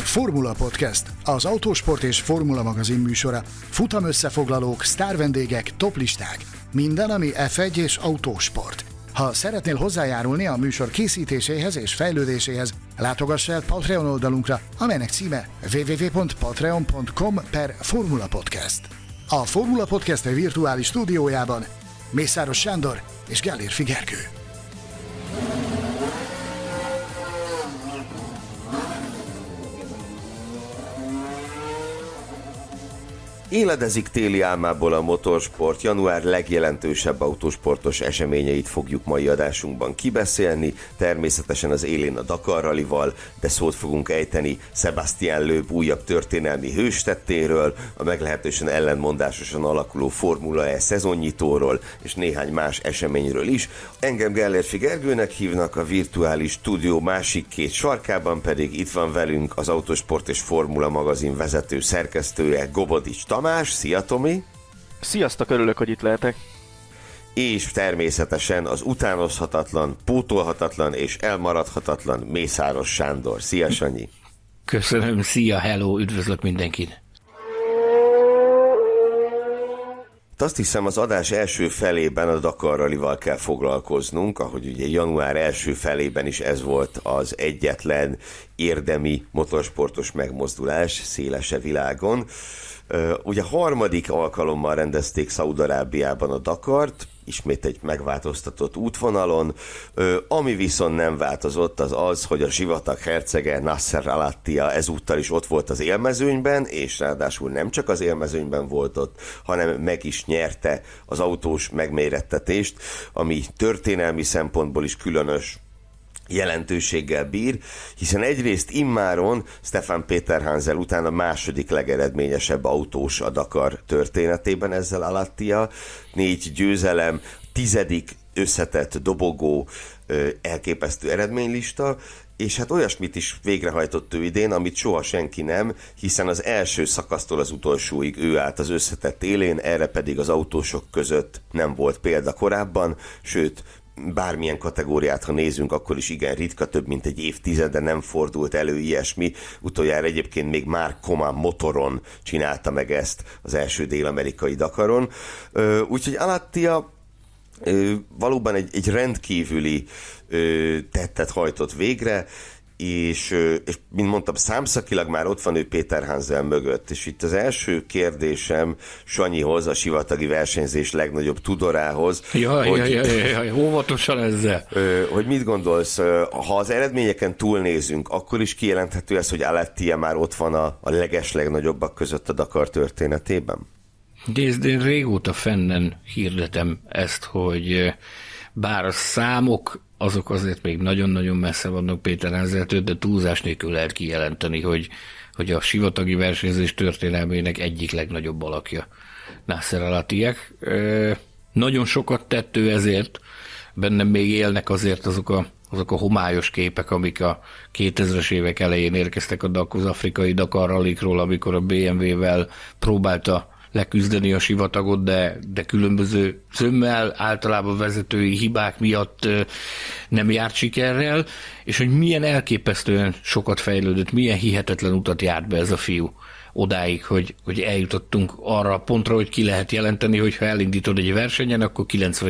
Formula Podcast, az autósport és formula magazin műsora. Futam összefoglalók, sztárvendégek, toplisták. Minden, ami F1 és autósport. Ha szeretnél hozzájárulni a műsor készítéséhez és fejlődéséhez, látogass el Patreon oldalunkra, amelynek címe www.patreon.com/Formula Podcast. A Formula Podcast virtuális stúdiójában Mészáros Sándor és Gellérfi Gergő. Éledezik téli álmából a motorsport, január legjelentősebb autósportos eseményeit fogjuk mai adásunkban kibeszélni, természetesen az élén a Dakar Rallyval, de szót fogunk ejteni Sébastien Loeb újabb történelmi hőstettéről, a meglehetősen ellentmondásosan alakuló Formula E szezonnyitóról és néhány más eseményről is. Engem Gellérfi Gergőnek hívnak, a virtuális stúdió másik két sarkában pedig itt van velünk az Autósport és Formula magazin vezető szerkesztője, Gobodics Tamás. Szia, Tomi! Sziasztok, örülök, hogy itt lehetek. És természetesen az utánozhatatlan, pótolhatatlan és elmaradhatatlan Mészáros Sándor. Szia, Sanyi! Köszönöm, szia, hello, üdvözlök mindenkit! Azt hiszem, az adás első felében a Dakar Rallyval kell foglalkoznunk, ahogy ugye január első felében is ez volt az egyetlen érdemi motorsportos megmozdulás szélese világon. Ugye harmadik alkalommal rendezték Szaúd-Arábiában a Dakart, ismét egy megváltoztatott útvonalon, ami viszont nem változott az az, hogy a sivatag hercege Nasser Al-Attiyah ezúttal is ott volt az élmezőnyben, és ráadásul nem csak az élmezőnyben volt ott, hanem meg is nyerte az autós megmérettetést, ami történelmi szempontból is különös jelentőséggel bír, hiszen egyrészt immáron Stefan Peter Hansel után a második legeredményesebb autós a Dakar történetében ezzel Al-Attiyah, 4 győzelem, 10. összetett dobogó, elképesztő eredménylista, és hát olyasmit is végrehajtott ő idén, amit soha senki nem, hiszen az első szakasztól az utolsóig ő állt az összetett élén, erre pedig az autósok között nem volt példa korábban, sőt, bármilyen kategóriát, ha nézünk, akkor is igen ritka, több mint egy évtizede nem fordult elő ilyesmi. Utoljára egyébként még Mark Coman motoron csinálta meg ezt az első dél-amerikai Dakaron. Úgyhogy Al-Attiyah valóban egy rendkívüli tettet hajtott végre, és mint mondtam, számszakilag már ott van ő Peter Hansel mögött, és itt az első kérdésem Sanyihoz, a sivatagi versenyzés legnagyobb tudorához. Jaj, óvatosan ezzel. Hogy mit gondolsz, ha az eredményeken túlnézünk, akkor is kijelenthető ez, hogy Al-Attiyah már ott van a legeslegnagyobbak között a Dakar történetében? Én régóta fennen hirdetem ezt, hogy bár a számok azok azért még nagyon-nagyon messze vannak Péter Hanseltől, de túlzás nélkül lehet kijelenteni, hogy a sivatagi versenyzés történelmének egyik legnagyobb alakja Nasser Al-Attiyah. Nagyon sokat tett ő ezért, bennem még élnek azért azok a homályos képek, amik a 2000-es évek elején érkeztek az afrikai Dakar Rallycról, amikor a BMW-vel próbálta leküzdeni a sivatagot, de különböző zömmel, általában vezetői hibák miatt nem járt sikerrel, és hogy milyen elképesztően sokat fejlődött, milyen hihetetlen utat járt be ez a fiú odáig, hogy eljutottunk arra a pontra, hogy ki lehet jelenteni, hogy ha elindítod egy versenyen, akkor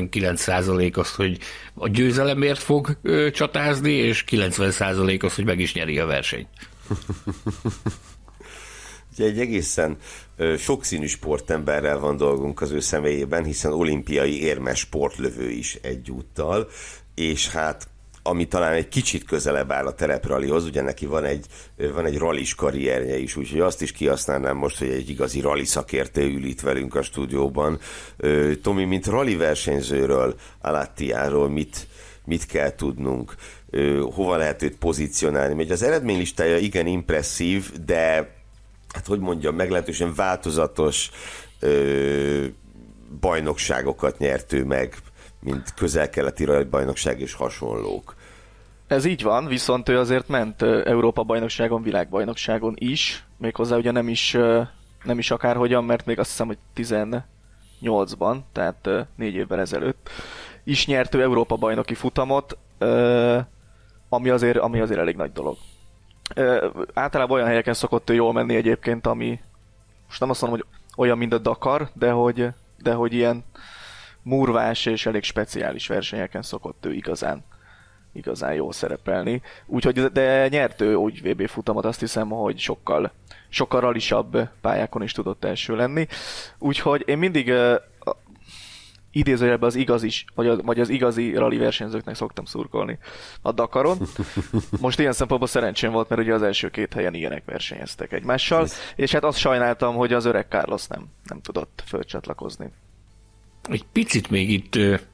99% az, hogy a győzelemért fog csatázni, és 90% az, hogy meg is nyeri a versenyt. Egy egészen sokszínű sportemberrel van dolgunk az ő személyében, hiszen olimpiai érmes sportlövő is egyúttal, és hát ami talán egy kicsit közelebb áll a tereprallihoz, ugye neki van egy rallis karrierje is, úgyhogy azt is kihasználnám most, hogy egy igazi rally szakértő ül itt velünk a stúdióban. Tomi, mint rally versenyzőről, Al-Attiyahról mit kell tudnunk? Hova lehet őt pozícionálni? Mert az eredménylistája igen impresszív, de hát hogy mondjam, meglehetősen változatos bajnokságokat nyert ő meg, mint közel-keleti bajnokság és hasonlók. Ez így van, viszont ő azért ment Európa-bajnokságon, világbajnokságon is, méghozzá ugye nem is akárhogyan, mert még azt hiszem, hogy 18-ban, tehát 4 évvel ezelőtt is nyert ő Európa-bajnoki futamot, ami azért elég nagy dolog. Általában olyan helyeken szokott ő jól menni egyébként, ami most nem azt mondom, hogy olyan, mint a Dakar, de hogy ilyen murvás és elég speciális versenyeken szokott ő igazán jól szerepelni. Úgyhogy, de nyert ő úgy VB futamot, azt hiszem, hogy sokkal ralisabb pályákon is tudott első lenni. Úgyhogy én mindig idézőjelben az igazi, vagy az igazi rally versenyzőknek szoktam szurkolni a Dakaron. Most ilyen szempontból szerencsém volt, mert ugye az első 2 helyen ilyenek versenyeztek egymással, és hát azt sajnáltam, hogy az öreg Carlos nem tudott fölcsatlakozni. Egy picit még itt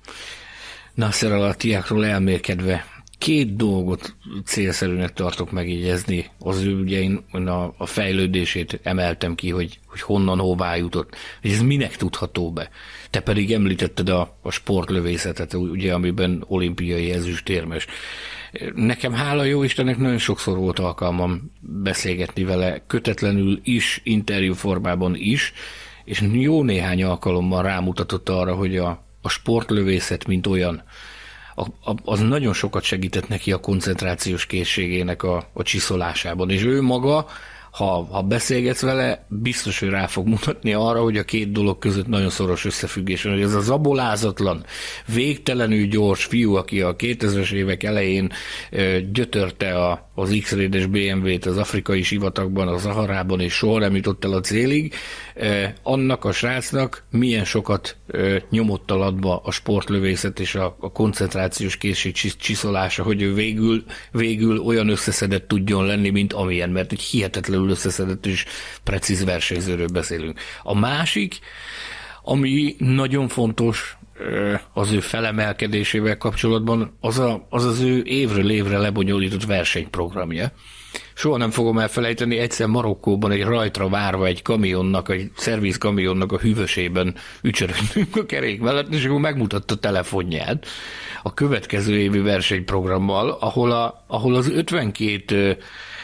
Nasser Al-Attiyahról elmélkedve 2 dolgot célszerűnek tartok megjegyezni. Az ő ugye én a fejlődését emeltem ki, hogy honnan hová jutott, hogy ez minek tudható be. Te pedig említetted a sportlövészetet, ugye, amiben olimpiai ezüstérmes. Nekem hála jó Istennek nagyon sokszor volt alkalmam beszélgetni vele, kötetlenül is, interjú formában is, és jó néhány alkalommal rámutatott arra, hogy a sportlövészet, mint olyan, az nagyon sokat segített neki a koncentrációs készségének a csiszolásában. És ő maga, ha beszélgetsz vele, biztos, hogy rá fog mutatni arra, hogy a 2 dolog között nagyon szoros összefüggés van, hogy ez az abolázatlan, végtelenül gyors fiú, aki a 2000-es évek elején gyötörte az X-Raides BMW-t az afrikai sivatagban, a Zaharában, és soha nem jutott el a célig, annak a srácnak milyen sokat nyomott alatba a sportlövészet és a koncentrációs készség csiszolása, hogy ő végül olyan összeszedett tudjon lenni, mint amilyen, mert egy hihetetlenül összeszedett és precíz versenyzőről beszélünk. A másik, ami nagyon fontos az ő felemelkedésével kapcsolatban, az ő évről évre lebonyolított versenyprogramja. Soha nem fogom elfelejteni, egyszer Marokkóban egy rajtra várva egy szervizkamionnak a hűvösében ücsörögtünk a kerék mellett, és akkor megmutatta telefonját a következő évi versenyprogrammal, ahol az 52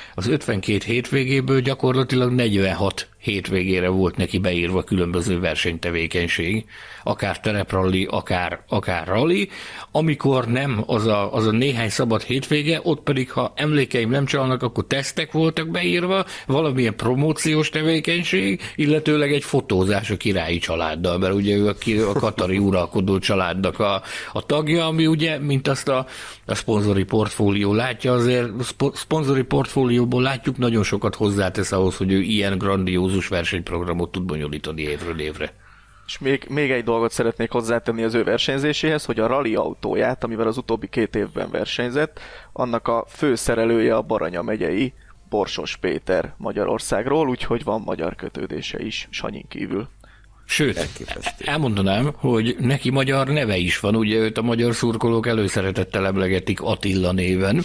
hétvégéből gyakorlatilag 46 hétvégére volt neki beírva különböző versenytevékenység, akár terepralli, akár rally, amikor nem az a néhány szabad hétvége, ott pedig, ha emlékeim nem csalnak, akkor tesztek voltak beírva, valamilyen promóciós tevékenység, illetőleg egy fotózás a királyi családdal, mert ugye ő a katari uralkodó családnak a tagja, ami ugye, mint azt a szponzori portfólió látja, azért szponzori portfólióból látjuk, nagyon sokat hozzátesz ahhoz, hogy ő ilyen grandiózus versenyprogramot tud bonyolítani évről évre. És még egy dolgot szeretnék hozzátenni az ő versenyzéséhez, hogy a rally autóját, amivel az utóbbi 2 évben versenyzett, annak a főszerelője a Baranya megyei Borsos Péter Magyarországról, úgyhogy van magyar kötődése is Sanyin kívül. Sőt, elmondanám, hogy neki magyar neve is van, ugye őt a magyar szurkolók előszeretettel emlegetik Attila néven.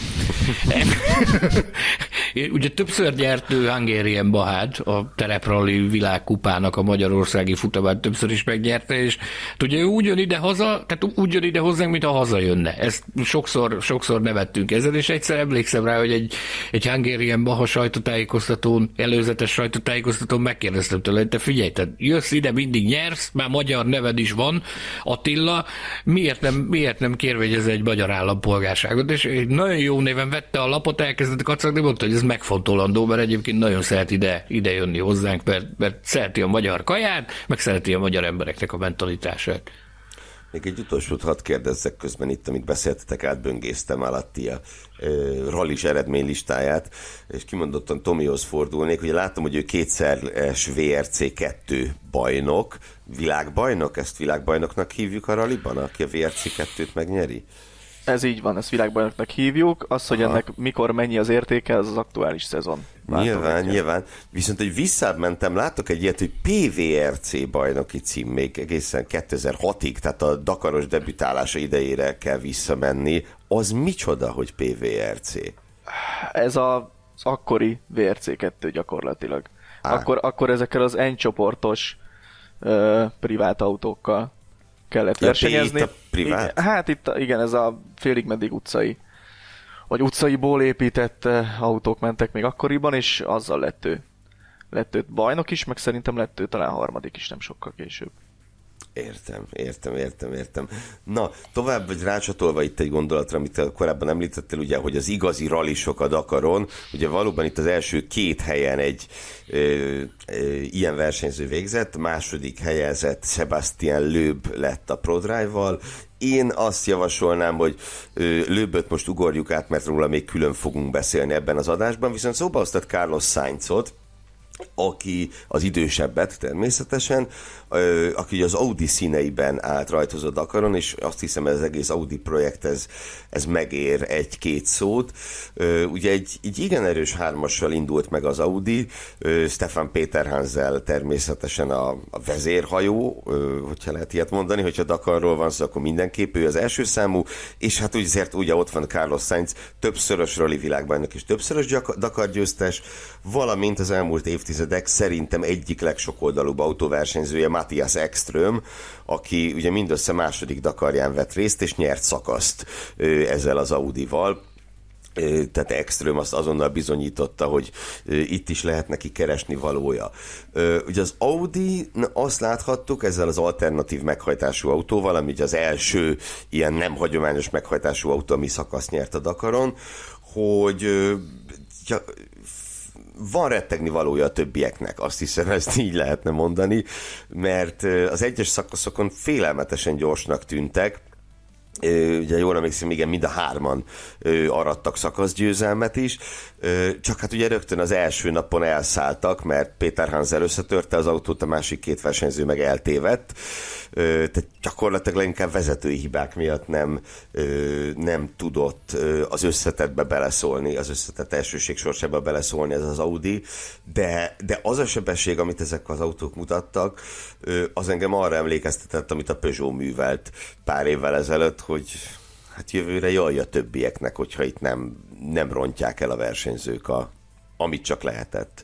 Ugye többször nyert ő Hungarian Bahát, a terepralli világkupának a magyarországi futamát többször is megnyerte, és ugye ő úgy jön ide haza, tehát úgy jön ide hozzánk, mint ha hazajönne. Ezt sokszor nevettünk ezen, és egyszer emlékszem rá, hogy egy Hungarian Baha sajtótájékoztatón, előzetes sajtótájékoztatón megkérdeztem tőle, hogy te figyelj, te jössz ide, mindig nyersz, már magyar neved is van, Attila, miért nem kérvényez egy magyar állampolgárságot, és egy nagyon jó néven vette a lapot, elkezdett kacagni, mondta, hogy ez megfontolandó, mert egyébként nagyon szeret ide jönni hozzánk, mert szereti a magyar kaját, meg szereti a magyar embereknek a mentalitását. Még egy utolsót hadd kérdezzek közben itt, amit beszéltetek, átböngésztem Al-Attiyah rallis eredménylistáját, és kimondottan Tomihoz fordulnék, hogy látom, hogy ő 2-szeres VRC 2 bajnok, világbajnok, ezt világbajnoknak hívjuk a ralliban, aki a VRC 2-t megnyeri? Ez így van, ezt világbajnoknak hívjuk. Az, hogy ennek mikor mennyi az értéke, az aktuális szezon. Nyilván. Viszont, hogy visszamentem, látok egy ilyet, hogy PVRC bajnoki cím még egészen 2006-ig, tehát a Dakaros debütálása idejére kell visszamenni. Az micsoda, hogy PVRC? Ez az akkori VRC 2 gyakorlatilag. Akkor ezekkel az N-csoportos privát autókkal kellett versenyezni. Itt a privát? Hát itt igen, ez a félig meddig utcai, vagy utcaiból épített autók mentek még akkoriban, és azzal lett ő bajnok is, meg szerintem lett ő talán harmadik is nem sokkal később. Értem. Na, tovább vagy rácsatolva itt egy gondolatra, amit korábban említettél, ugye, hogy az igazi rallisok a Dakaron, ugye valóban itt az első 2 helyen egy ilyen versenyző végzett, második helyezett Sebastian Loeb lett a ProDrive-val. Én azt javasolnám, hogy Loeböt most ugorjuk át, mert róla még külön fogunk beszélni ebben az adásban, viszont szóba hoztad Carlos Sainzot, aki az idősebbet természetesen, aki az Audi színeiben állt rajtozó Dakaron, és azt hiszem, hogy az egész Audi projekt ez megér 1-2 szót. Ugye egy igen erős 3-assal indult meg az Audi, Stefan Peterhansel természetesen a vezérhajó, hogyha lehet ilyet mondani, hogyha Dakarról van szó, akkor mindenképp ő az első számú, és hát azért ugye ott van Carlos Sainz, többszörös rally világbajnok és többszörös Dakar győztes, valamint az elmúlt évtizedek szerintem egyik legsokoldalúbb autóversenyzője Matthias Ekström, aki ugye mindössze második Dakarján vett részt, és nyert szakaszt ezzel az Audival. Tehát Ekström azt azonnal bizonyította, hogy itt is lehet neki keresni valója. Ugye az Audi, azt láthattuk ezzel az alternatív meghajtású autóval, ami ugye az első ilyen nem hagyományos meghajtású autó, ami szakaszt nyert a Dakaron, hogy van rettegni valója a többieknek, azt hiszem, ezt így lehetne mondani, mert az egyes szakaszokon félelmetesen gyorsnak tűntek. Ugye jól emlékszem, igen, mind a 3-an arattak szakaszgyőzelmet is, csak hát ugye rögtön az első napon elszálltak, mert Peterhansel összetörte az autót, a másik 2 versenyző meg eltévedt, tehát gyakorlatilag leginkább vezetői hibák miatt nem tudott az összetettbe beleszólni, az összetett elsőség sorsába beleszólni ez az Audi, de az a sebesség, amit ezek az autók mutattak, az engem arra emlékeztetett, amit a Peugeot művelt pár évvel ezelőtt, hogy hát jövőre jaj a többieknek, hogyha itt nem rontják el a versenyzők amit csak lehetett.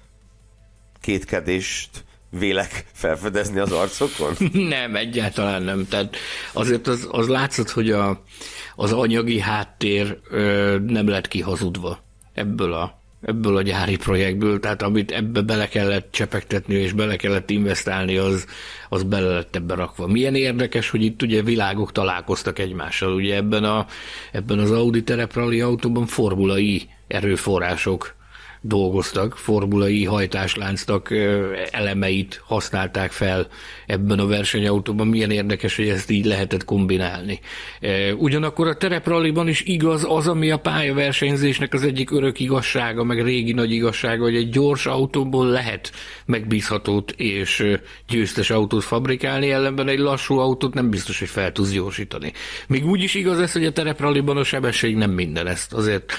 Kétkedést vélek felfedezni az arcokon? Nem, egyáltalán nem. Tehát azért az látszott, hogy az anyagi háttér nem lett kihazudva ebből a gyári projektből, tehát amit ebbe bele kellett csepegtetni és bele kellett investálni, az bele lett ebbe rakva. Milyen érdekes, hogy itt ugye világok találkoztak egymással. Ugye ebben az Audi terepralli autóban formulai erőforrások dolgoztak, formulai hajtásláncnak elemeit használták fel ebben a versenyautóban. Milyen érdekes, hogy ezt így lehetett kombinálni. Ugyanakkor a terepralliban is igaz az, ami a pályaversenyzésnek az egyik örök igazsága, meg régi nagy igazsága, hogy egy gyors autóból lehet megbízhatót és győztes autót fabrikálni, ellenben egy lassú autót nem biztos, hogy fel tudsz gyorsítani. Még úgy is igaz ez, hogy a terepralliban a sebesség nem minden. Ezt azért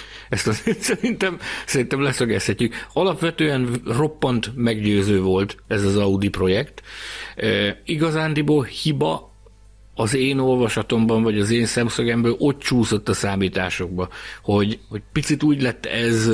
szerintem leszögezhetjük. Alapvetően roppant meggyőző volt ez az Audi projekt. Igazándiból hiba az én olvasatomban, vagy az én szemszögemből ott csúszott a számításokba, hogy picit úgy lett ez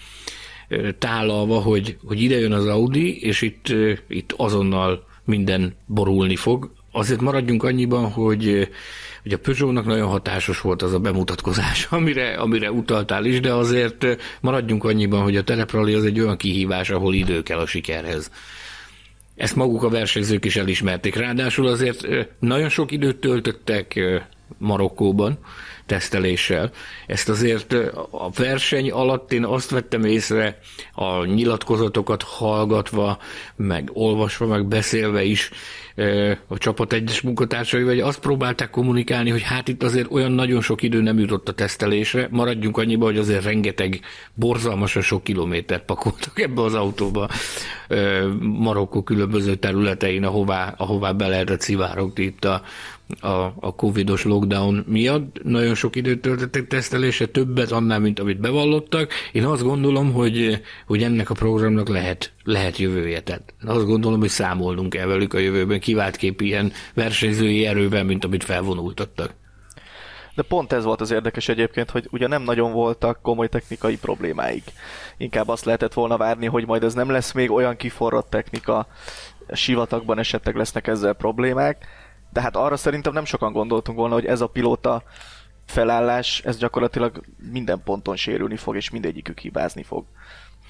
tálalva, hogy ide jön az Audi, és itt azonnal minden borulni fog. Azért maradjunk annyiban, hogy a Peugeotnak nagyon hatásos volt az a bemutatkozás, amire utaltál is, de azért maradjunk annyiban, hogy a terepralli az egy olyan kihívás, ahol idő kell a sikerhez. Ezt maguk a versenyzők is elismerték. Ráadásul azért nagyon sok időt töltöttek Marokkóban teszteléssel. Ezt azért a verseny alatt én azt vettem észre, a nyilatkozatokat hallgatva, meg olvasva, meg beszélve is a csapat egyes munkatársai, vagy azt próbálták kommunikálni, hogy hát itt azért olyan nagyon sok idő nem jutott a tesztelésre, maradjunk annyiba, hogy azért rengeteg borzalmasan sok kilométert pakoltak ebbe az autóba Marokkó különböző területein, ahová be lehetett szivárogni itt a covidos lockdown miatt. Nagyon sok időt töltöttek tesztelésre, többet annál, mint amit bevallottak. Én azt gondolom, hogy ennek a programnak lehet jövője. Tehát azt gondolom, hogy számolnunk kell velük a jövőben kiváltképp ilyen versenyzői erővel, mint amit felvonultattak. De pont ez volt az érdekes egyébként, hogy ugye nem nagyon voltak komoly technikai problémáik. Inkább azt lehetett volna várni, hogy majd ez nem lesz még olyan kiforrott technika, sivatagban esetleg lesznek ezzel problémák, de hát arra szerintem nem sokan gondoltunk volna, hogy ez a pilóta felállás, ez gyakorlatilag minden ponton sérülni fog, és mindegyikük hibázni fog.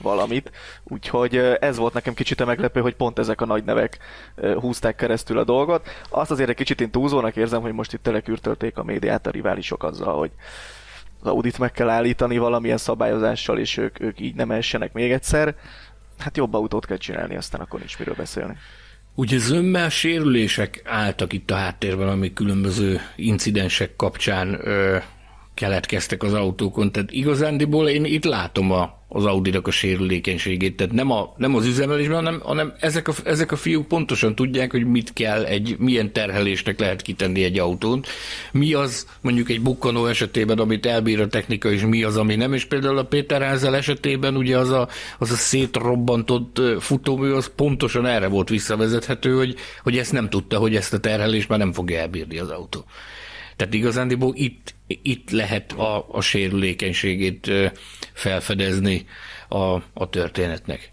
valamit, úgyhogy ez volt nekem kicsit a meglepő, hogy pont ezek a nagy nevek húzták keresztül a dolgot. Azt azért egy kicsit én túlzónak érzem, hogy most itt telekürtölték a médiát a riválisok azzal, hogy az Audit meg kell állítani valamilyen szabályozással, és ők így nem essenek még egyszer. Hát jobb autót kell csinálni, aztán akkor nincs miről beszélni. Ugye zömmel sérülések álltak itt a háttérben, amik különböző incidensek kapcsán keletkeztek az autókon. Tehát igazándiból én itt látom az Audinak a sérülékenységét. Tehát nem az üzemelésben, hanem ezek a fiúk pontosan tudják, hogy mit kell, milyen terhelésnek lehet kitenni egy autót. Mi az mondjuk egy bukkanó esetében, amit elbír a technika, és mi az, ami nem. És például a Péter Házel esetében ugye az a szétrobbantott futómű, az pontosan erre volt visszavezethető, hogy ezt nem tudta, hogy ezt a terhelést már nem fogja elbírni az autó. Tehát igazándiból itt lehet a sérülékenységét felfedezni a történetnek.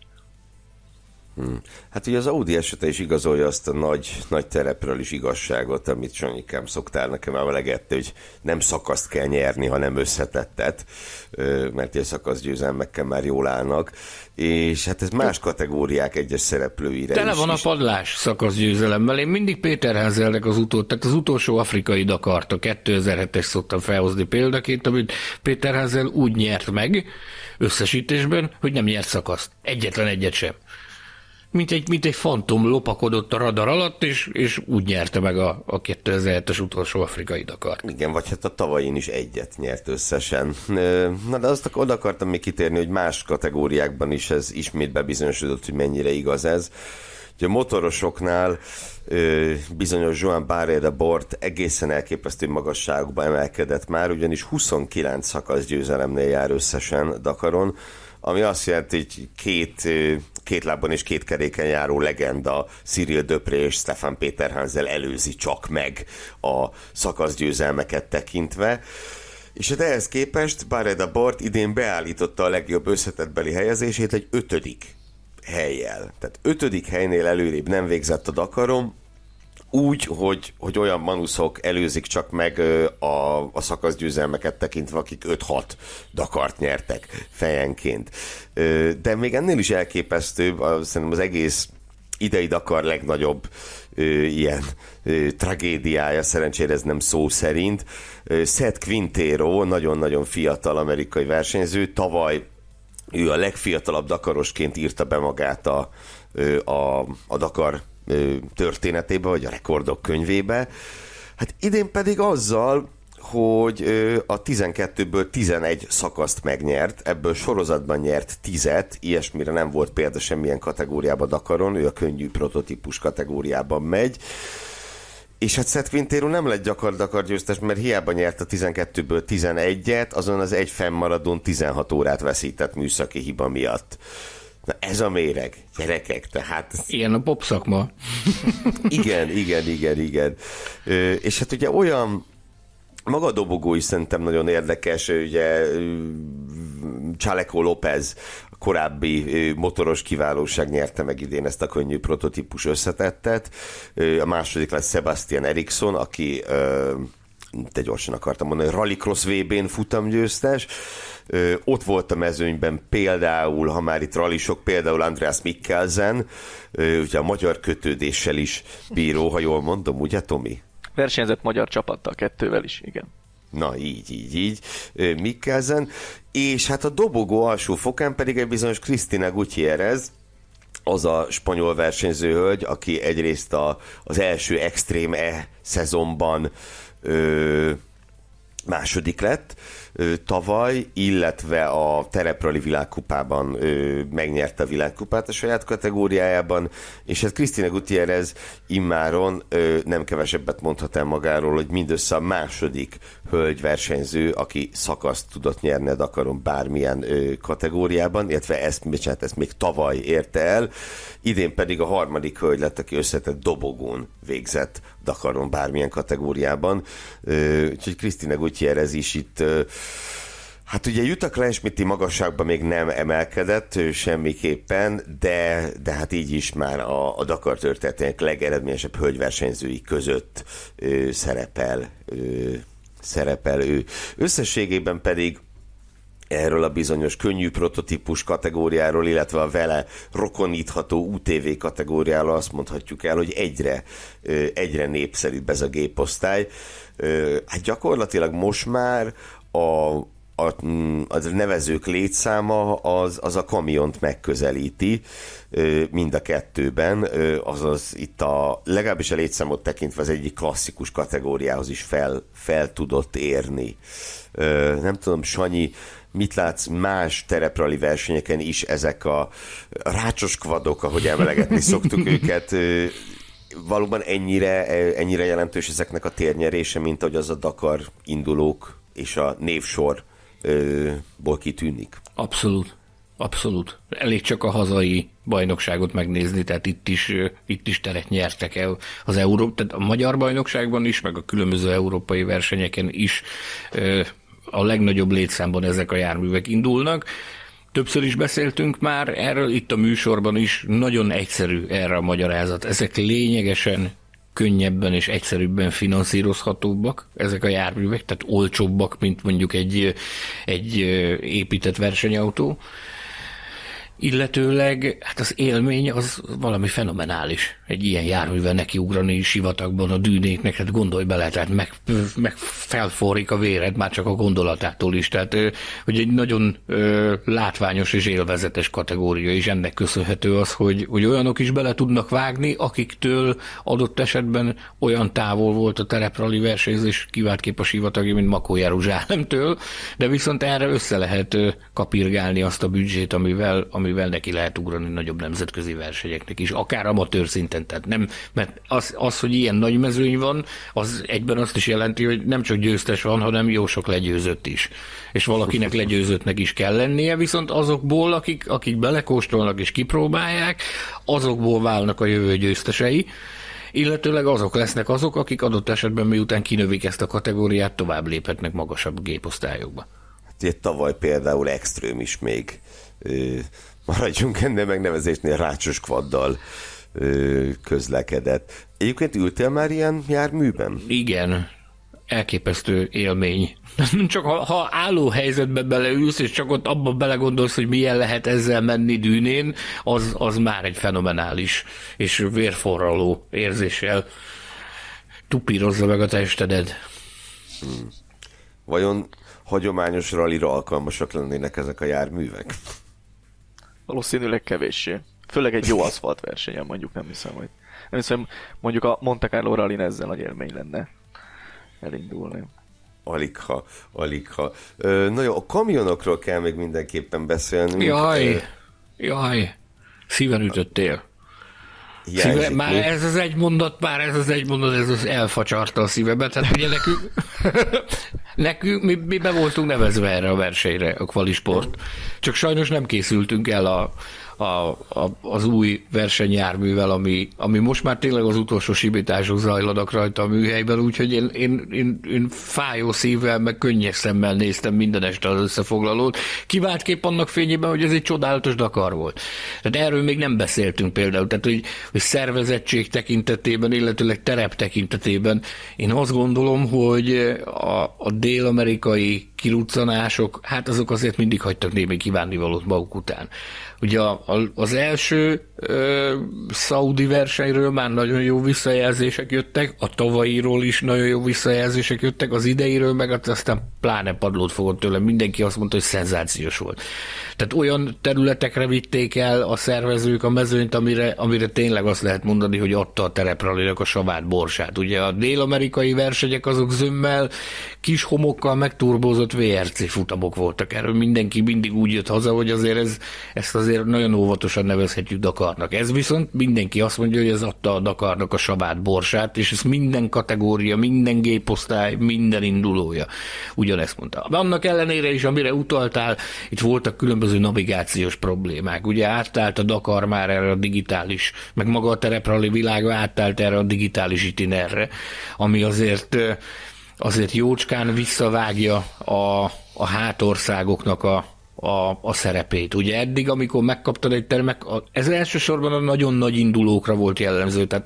Hát ugye az Audi esete is igazolja azt a nagy terepről is igazságot, amit Sanyikám szoktál nekem emlegetni, hogy nem szakaszt kell nyerni, hanem összetettet, mert a szakaszgyőzelmekkel már jól állnak, és hát ez más kategóriák egyes szereplőire tele van a padlás szakaszgyőzelemmel. Én mindig Péter Házelnek tehát az utolsó afrikai Dakart, a 2007-es szoktam felhozni példaként, amit Péter Házel úgy nyert meg összesítésben, hogy nem nyert szakaszt. Egyetlen egyet sem. Mint egy fantom lopakodott a radar alatt, és úgy nyerte meg a 2007-es utolsó afrikai Dakart. Igen, vagy hát a tavalyin is egyet nyert összesen. Na de oda akartam még kitérni, hogy más kategóriákban is ez ismét bebizonyosodott, hogy mennyire igaz ez. Ugye a motorosoknál bizonyos Joan Barré de Bort egészen elképesztő magasságokba emelkedett már, ugyanis 29 szakaszgyőzelemnél jár összesen Dakaron, ami azt jelenti, hogy két lábon és két keréken járó legenda Cyril Döpré és Stefan Péter Hansel előzi csak meg a szakaszgyőzelmeket tekintve. És hát ehhez képest Barré de Bort idén beállította a legjobb összetettbeli helyezését egy 5. hellyel. Tehát 5. helynél előrébb nem végzett a Dakaron, úgy, hogy olyan manuszok előzik csak meg a szakaszgyőzelmeket tekintve, akik 5-6 Dakart nyertek fejenként. De még ennél is elképesztőbb, szerintem az egész idei Dakar legnagyobb ilyen tragédiája, szerencsére ez nem szó szerint. Seth Quintero, nagyon-nagyon fiatal amerikai versenyző, tavaly ő a legfiatalabb dakarosként írta be magát a Dakar történetébe, vagy a rekordok könyvébe. Hát idén pedig azzal, hogy a 12-ből 11 szakaszt megnyert, ebből sorozatban nyert 10-et, ilyesmire nem volt példa semmilyen kategóriában Dakaron, ő a könnyű prototípus kategóriában megy, és hát Seth Quintero nem lett Dakar győztes, mert hiába nyert a 12-ből 11-et, azon az egy fennmaradón 16 órát veszített műszaki hiba miatt. Na ez a méreg, gyerekek, tehát... Ilyen a pop szakma. Igen. És hát ugye olyan... Maga a dobogó is szerintem nagyon érdekes, ugye Chaleco López, a korábbi motoros kiválóság nyerte meg idén ezt a könnyű prototípus összetettet. A második lesz Sebastian Eriksson, aki, de gyorsan akartam mondani, Rallycross VB-n futamgyőztes. Ott volt a mezőnyben például, ha már itt rallisok, például Andreas Mikkelsen, ugye a magyar kötődéssel is bíró, ha jól mondom, ugye Tomi? Versenyzett magyar csapattal, 2-vel is, igen. Na, így. Mikkelsen. És hát a dobogó alsó fokán pedig egy bizonyos Cristina Gutiérrez, az a spanyol versenyzőhölgy, aki egyrészt az első Extreme E szezonban második lett tavaly, illetve a tereprali világkupában megnyerte a világkupát a saját kategóriájában, és hát Cristina Gutiérrez immáron nem kevesebbet mondhat el magáról, hogy mindössze a második hölgyversenyző, aki szakaszt tudott nyerni a Dakaron bármilyen kategóriában, illetve ezt még tavaly érte el, idén pedig a harmadik hölgy lett, aki összetett dobogón végzett Dakaron bármilyen kategóriában. Úgyhogy Cristina Gutiérrez is itt, hát ugye Jutta Kleinschmidti magasságban még nem emelkedett semmiképpen, de hát így is már a Dakar történetének legeredményesebb hölgyversenyzői között szerepel ő. Összességében pedig erről a bizonyos könnyű prototípus kategóriáról, illetve a vele rokonítható UTV kategóriáról azt mondhatjuk el, hogy egyre népszerűbb ez a géposztály. Hát gyakorlatilag most már a nevezők létszáma az a kamiont megközelíti mind a kettőben, azaz itt legalábbis a létszámot tekintve az egyik klasszikus kategóriához is fel tudott érni. Nem tudom, Sanyi, mit látsz más tereprali versenyeken is ezek a rácsos kvadok, ahogy emelegetni szoktuk őket, valóban ennyire jelentős ezeknek a térnyerése, mint ahogy az a Dakar indulók és a névsorból kitűnik? Abszolút. Elég csak a hazai bajnokságot megnézni, tehát itt is teret nyertek el tehát a magyar bajnokságban is, meg a különböző európai versenyeken is a legnagyobb létszámban ezek a járművek indulnak. Többször is beszéltünk már erről, itt a műsorban is nagyon egyszerű erre a magyarázat. Ezek lényegesen könnyebben és egyszerűbben finanszírozhatóbbak ezek a járművek, tehát olcsóbbak, mint mondjuk egy épített versenyautó. Illetőleg hát az élmény az valami fenomenális. Egy ilyen járművel nekiugrani sivatagban a dűnéknek, hát gondolj bele, tehát meg felforrik a véred már csak a gondolatától is. Tehát hogy egy nagyon látványos és élvezetes kategória, és ennek köszönhető az, hogy olyanok is bele tudnak vágni, akiktől adott esetben olyan távol volt a tereprali versenyzés, kiváltképp a sivatagi, mint Makó Jeruzsálemtől, de viszont erre össze lehet kapirgálni azt a büdzsét, amivel neki lehet ugrani nagyobb nemzetközi versenyeknek is, akár amatőr szinten. Tehát nem, mert az, hogy ilyen nagy mezőny van, az egyben azt is jelenti, hogy nem csak győztes van, hanem jó sok legyőzött is. És valakinek legyőzöttnek is kell lennie, viszont azokból, akik belekóstolnak és kipróbálják, azokból válnak a jövő győztesei, illetőleg azok lesznek azok, akik adott esetben miután kinövik ezt a kategóriát, tovább léphetnek magasabb géposztályokba. Hát tavaly például Extrém is még maradjunk ennél megnevezésnél rácsos kvaddal közlekedett. Egyébként ültél már ilyen járműben? Igen, elképesztő élmény. Csak ha álló helyzetbe beleülsz, és csak ott abban belegondolsz, hogy milyen lehet ezzel menni dűnén, az már egy fenomenális és vérforraló érzéssel tupírozza meg a testedet. Vajon hagyományos rallira alkalmasak lennének ezek a járművek? Valószínűleg kevéssé. Főleg egy jó aszfaltversenyen mondjuk nem hiszem, mondjuk a Monte Carlo rallyn ezzel nagy élmény lenne elindulni. Aligha. Na jó, a kamionokról kell még mindenképpen beszélnünk. Jaj, szíven ütöttél. Már ez az egy mondat, ez az elfacsarta a szívemet. Hát ugye nekünk mi be voltunk nevezve erre a versenyre, a Kvalisport. Csak sajnos nem készültünk el az új versenyjárművel, ami most már tényleg az utolsó simítások zajlanak rajta a műhelyben, úgyhogy én fájó szívvel, meg könnyes szemmel néztem minden este az összefoglalót, kiváltképp annak fényében, hogy ez egy csodálatos Dakar volt. Tehát erről még nem beszéltünk például, tehát hogy szervezettség tekintetében, illetőleg terep tekintetében én azt gondolom, hogy a dél-amerikai kiruccanások, hát azok azért mindig hagytak némi kívánnivalót maguk után. Ugye az első szaudi versenyről már nagyon jó visszajelzések jöttek, a tavalyiról is nagyon jó visszajelzések jöttek, az ideiről meg aztán pláne padlót fogott tőle. Mindenki azt mondta, hogy szenzációs volt. Tehát olyan területekre vitték el a szervezők a mezőnyt, amire tényleg azt lehet mondani, hogy adta a tereprallinak a savát, borsát. Ugye a dél-amerikai versenyek azok zömmel, kis homokkal megturbózott VRC futamok voltak. Erről mindenki mindig úgy jött haza, hogy azért ezt azért nagyon óvatosan nevezhetjük Dakarnak. Ez viszont mindenki azt mondja, hogy ez adta a Dakarnak a savát, borsát, és ez minden kategória, minden géposztály, minden indulója ugyanezt mondta. Annak ellenére is, amire utaltál, itt voltak különböző navigációs problémák. Ugye átállt a Dakar már erre a digitális, meg maga a terepralli világa átállt erre a digitális itinerre, ami azért jócskán visszavágja a hátországoknak a szerepét. Ugye eddig, amikor megkaptad egy termek, ez elsősorban a nagyon nagy indulókra volt jellemző, tehát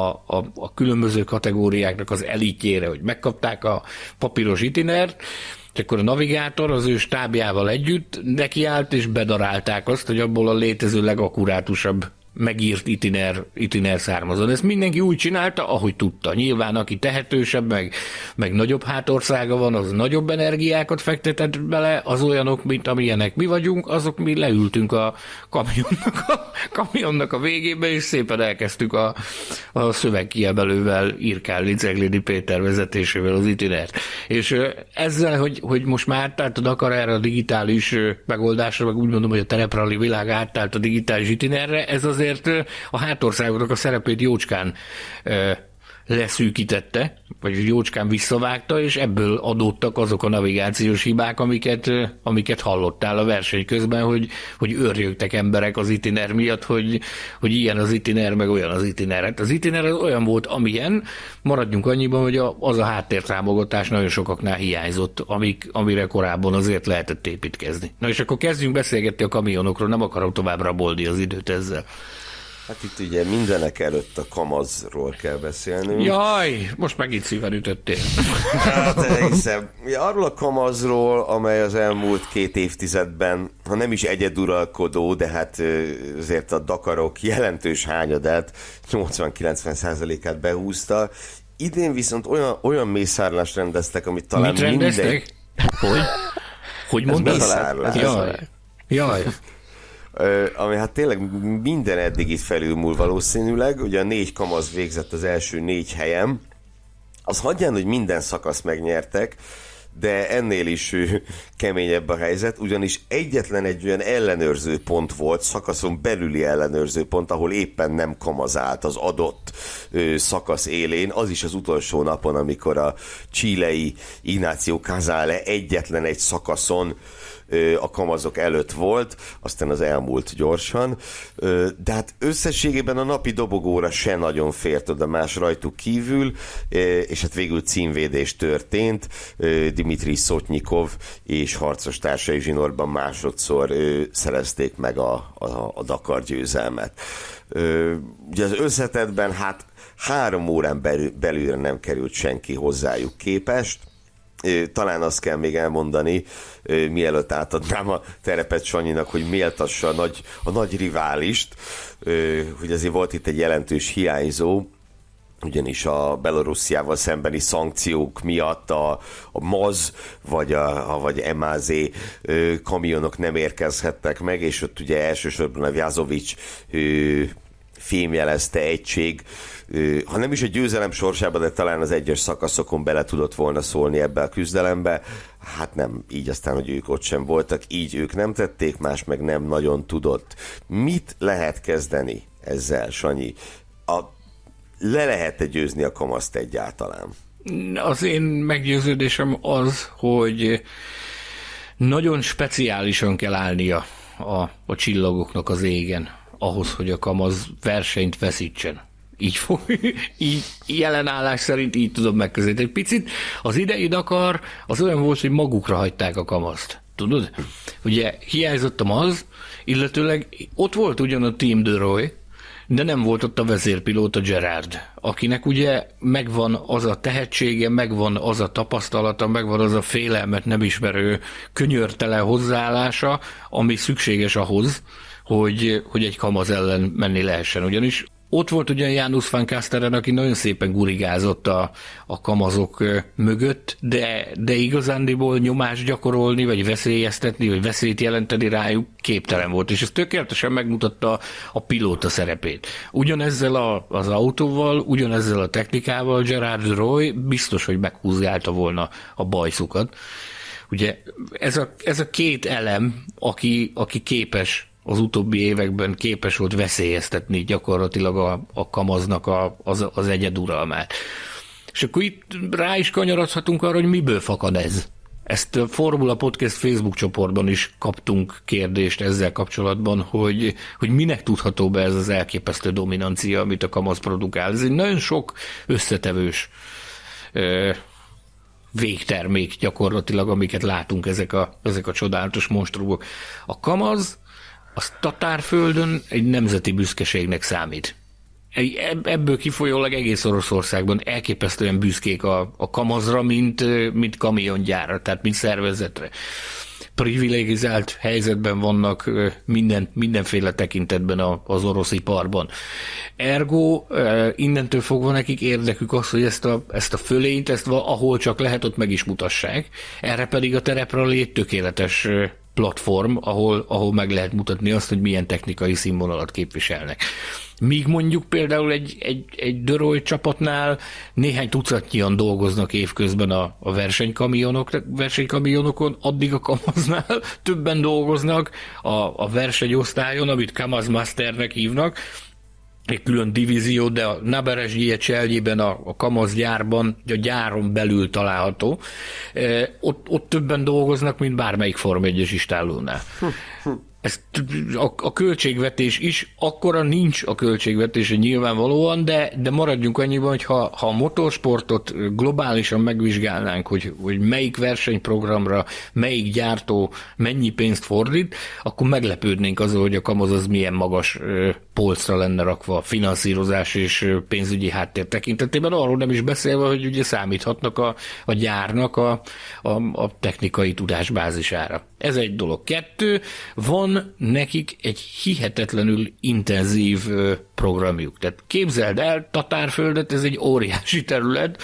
a különböző kategóriáknak az elitjére, hogy megkapták a papíros itinert, És akkor a navigátor az ő stábjával együtt nekiállt, és bedarálták azt, hogy abból a létező legakkurátusabb megírt itiner származon. Ezt mindenki úgy csinálta, ahogy tudta. Nyilván, aki tehetősebb, meg nagyobb hátországa van, az nagyobb energiákat fektetett bele, az olyanok, mint amilyenek mi vagyunk, azok mi leültünk a kamionnak a végébe, és szépen elkezdtük a szövegkiebelővel írkálni Ceglidi Péter vezetésével az itinert. És ezzel, hogy most már átállt a Dakar erre a digitális megoldásra, meg úgy mondom, hogy a tereprali világ átállt a digitális itinerre, ez azért a hátországoknak a szerepét jócskán leszűkítette, vagy jócskán visszavágta, és ebből adódtak azok a navigációs hibák, amiket hallottál a verseny közben, hogy őrjögtek emberek az itiner miatt, hogy ilyen az itiner, meg olyan az itiner. Hát az itiner az olyan volt, amilyen, maradjunk annyiban, hogy az a háttértámogatás nagyon sokaknál hiányzott, amire korábban azért lehetett építkezni. Na és akkor kezdjünk beszélgetni a kamionokról, nem akarom tovább rabolni az időt ezzel. Hát itt ugye mindenek előtt a Kamazról kell beszélnünk. Jaj, most megint szíven ütöttél. Hát hiszem. Arról a Kamazról, amely az elmúlt 2 évtizedben, ha nem is egyeduralkodó, de hát azért a Dakarok jelentős hányadát, 80-90%-át behúzta. Idén viszont olyan mészárlást rendeztek, amit talán mit rendeztek? Hogy mondtad? Mészárlás. Jaj. Ami hát tényleg minden eddigit felülmúl valószínűleg, ugye a 4 Kamaz végzett az első 4 helyen, az hagyján, hogy minden szakaszt megnyertek, de ennél is keményebb a helyzet, ugyanis egyetlen egy olyan ellenőrző pont volt, szakaszon belüli ellenőrző pont, ahol éppen nem kamazált az adott szakasz élén, az is az utolsó napon, amikor a chilei Ignacio Casale egyetlen egy szakaszon a kamazok előtt volt, aztán az elmúlt gyorsan, de hát összességében a napi dobogóra se nagyon fért oda más rajtuk kívül, és hát végül címvédés történt, Dimitri Szotnyikov és harcos társai zsinórban másodszor szerezték meg a Dakar győzelmet. Ugye az összetettben hát 3 órán belülre nem került senki hozzájuk képest. Talán azt kell még elmondani, mielőtt átadnám a terepet Sanyinak, hogy méltassa a nagy riválist, hogy azért volt itt egy jelentős hiányzó, ugyanis a Belorussziával szembeni szankciók miatt a MAZ vagy MAZ kamionok nem érkezhettek meg, és ott ugye elsősorban a Vjazovic fémjelezte egység, ha nem is a győzelem sorsába, de talán az egyes szakaszokon bele tudott volna szólni ebbe a küzdelembe. Hát nem így aztán, hogy ők ott sem voltak, így ők nem tették, más meg nem nagyon tudott. Mit lehet kezdeni ezzel, Sanyi? Le lehet-e győzni a Kamaszt egyáltalán? Az én meggyőződésem az, hogy nagyon speciálisan kell állnia a csillagoknak az égen, ahhoz, hogy a Kamaz versenyt veszítsen. Így jelenállás szerint így tudom megközelíteni. Egy picit az idei Dakar az olyan volt, hogy magukra hagyták a Kamaszt. Tudod? Ugye hiányzott a MAZ, illetőleg ott volt ugyan a Team de Roy, de nem volt ott a vezérpilóta Gerard, akinek ugye megvan az a tehetsége, megvan az a tapasztalata, megvan az a félelmet nem ismerő könyörtelen hozzáállása, ami szükséges ahhoz, hogy egy Kamaz ellen menni lehessen. Ugyanis ott volt ugyan János van Kasteren, aki nagyon szépen gurigázott a kamazok mögött, de igazándiból nyomást gyakorolni, vagy veszélyeztetni, vagy veszélyt jelenteni rájuk képtelen volt, és ez tökéletesen megmutatta a pilóta szerepét. Ugyanezzel az autóval, ugyanezzel a technikával Gerard Roy biztos, hogy meghúzgálta volna a bajszukat. Ugye ez a 2 elem, aki képes az utóbbi években képes volt veszélyeztetni gyakorlatilag a Kamaznak az egyeduralmát. És akkor itt rá is kanyarodhatunk arra, hogy miből fakad ez. Ezt a Formula Podcast Facebook csoportban is kaptunk kérdést ezzel kapcsolatban, hogy minek tudható be ez az elképesztő dominancia, amit a Kamaz produkál. Ez egy nagyon sok összetevős végtermék gyakorlatilag, amiket látunk ezek a csodálatos monstrumok. A Kamaz az Tatárföldön egy nemzeti büszkeségnek számít. ebből kifolyólag egész Oroszországban elképesztően büszkék a Kamazra, mint kamiongyárra, tehát mint szervezetre. Privilegizált helyzetben vannak mindenféle tekintetben az orosz iparban. Ergo innentől fogva nekik érdekük az, hogy ezt a fölényt, ahol csak lehet, ott meg is mutassák. Erre pedig a tereprali egy tökéletes platform, ahol meg lehet mutatni azt, hogy milyen technikai színvonalat képviselnek. Míg mondjuk például egy Döröly csapatnál néhány tucatnyian dolgoznak évközben a versenykamionokon, addig a Kamaznál többen dolgoznak a versenyosztályon, amit Kamaz Masternek hívnak, egy külön divízió, de a Naberezhije Cseljében a Kamaz gyárban, a gyáron belül található, ott többen dolgoznak, mint bármelyik Form 1-es istállónál. A költségvetés is, akkora nincs a költségvetése nyilvánvalóan, de maradjunk annyiban, hogy ha a motorsportot globálisan megvizsgálnánk, hogy melyik versenyprogramra, melyik gyártó mennyi pénzt fordít, akkor meglepődnénk azon, hogy a Kamaz az milyen magas polcra lenne rakva finanszírozás és pénzügyi háttér tekintetében, arról nem is beszélve, hogy ugye számíthatnak a gyárnak a technikai tudásbázisára. Ez egy dolog. 2, van nekik egy hihetetlenül intenzív programjuk. Tehát képzeld el, Tatárföldet, ez egy óriási terület,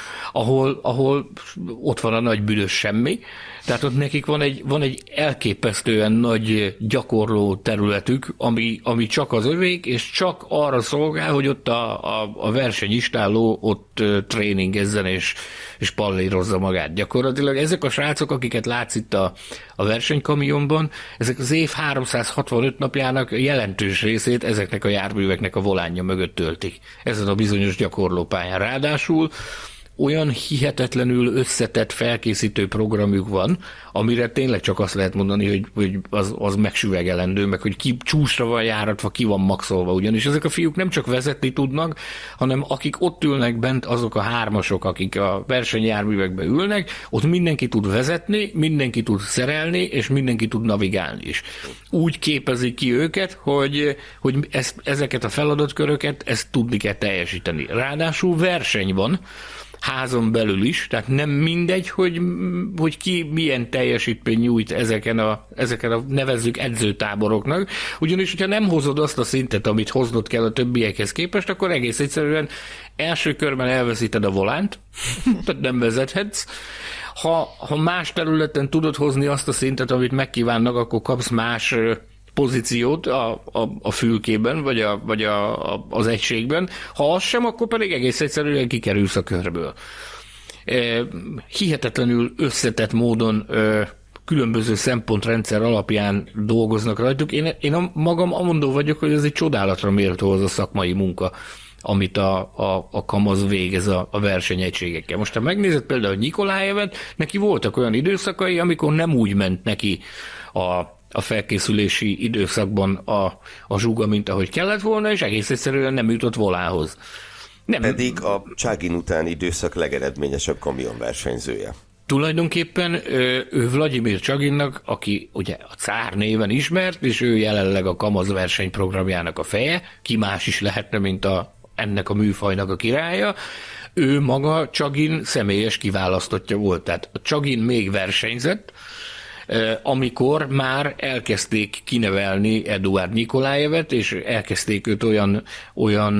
ahol ott van a nagy büdös semmi, tehát ott nekik van egy elképesztően nagy gyakorló területük, ami csak az övék, és csak arra szolgál, hogy ott a versenyistálló ott tréningezzen és pallírozza magát. Gyakorlatilag ezek a srácok, akiket látsz itt a versenykamionban, ezek az év 365 napjának jelentős részét ezeknek a járműveknek a volánja mögött töltik. Ezen a bizonyos gyakorlópályán. Ráadásul olyan hihetetlenül összetett felkészítő programjuk van, amire tényleg csak azt lehet mondani, hogy az megsüvegelendő, meg hogy ki csúcsra van járatva, ki van maxolva, ugyanis ezek a fiúk nem csak vezetni tudnak, hanem akik ott ülnek bent, azok a hármasok, akik a versenyjárművekbe ülnek, ott mindenki tud vezetni, mindenki tud szerelni, és mindenki tud navigálni is. Úgy képezik ki őket, hogy ezeket a feladatköröket ezt tudni kell teljesíteni. Ráadásul verseny van, házon belül is, tehát nem mindegy, hogy ki milyen teljesítmény nyújt ezeken a nevezzük edzőtáboroknak, ugyanis, hogyha nem hozod azt a szintet, amit hoznod kell a többiekhez képest, akkor egész egyszerűen első körben elveszíted a volánt, tehát nem vezethetsz. Ha más területen tudod hozni azt a szintet, amit megkívánnak, akkor kapsz más pozíciót a fülkében, vagy az egységben. Ha az sem, akkor pedig egész egyszerűen kikerülsz a körből. Hihetetlenül összetett módon különböző szempontrendszer alapján dolgoznak rajtuk. Én magam amondó vagyok, hogy ez egy csodálatra méltó az a szakmai munka, amit a Kamaz végez a versenyegységekkel. Most ha megnézed például Nyikolájevet, neki voltak olyan időszakai, amikor nem úgy ment neki a felkészülési időszakban a zsuga, mint ahogy kellett volna, és egész egyszerűen nem jutott volához. Pedig a Cságin utáni időszak legeredményesebb kamionversenyzője. Tulajdonképpen ő Vladimir Csaginnak, aki ugye a Cár néven ismert, és ő jelenleg a Kamaz versenyprogramjának a feje, ki más is lehetne, mint ennek a műfajnak a királya, ő maga Csagin személyes kiválasztottja volt. Tehát a Csagin még versenyzett, amikor már elkezdték kinevelni Eduard Nyikolájevet, és elkezdték őt olyan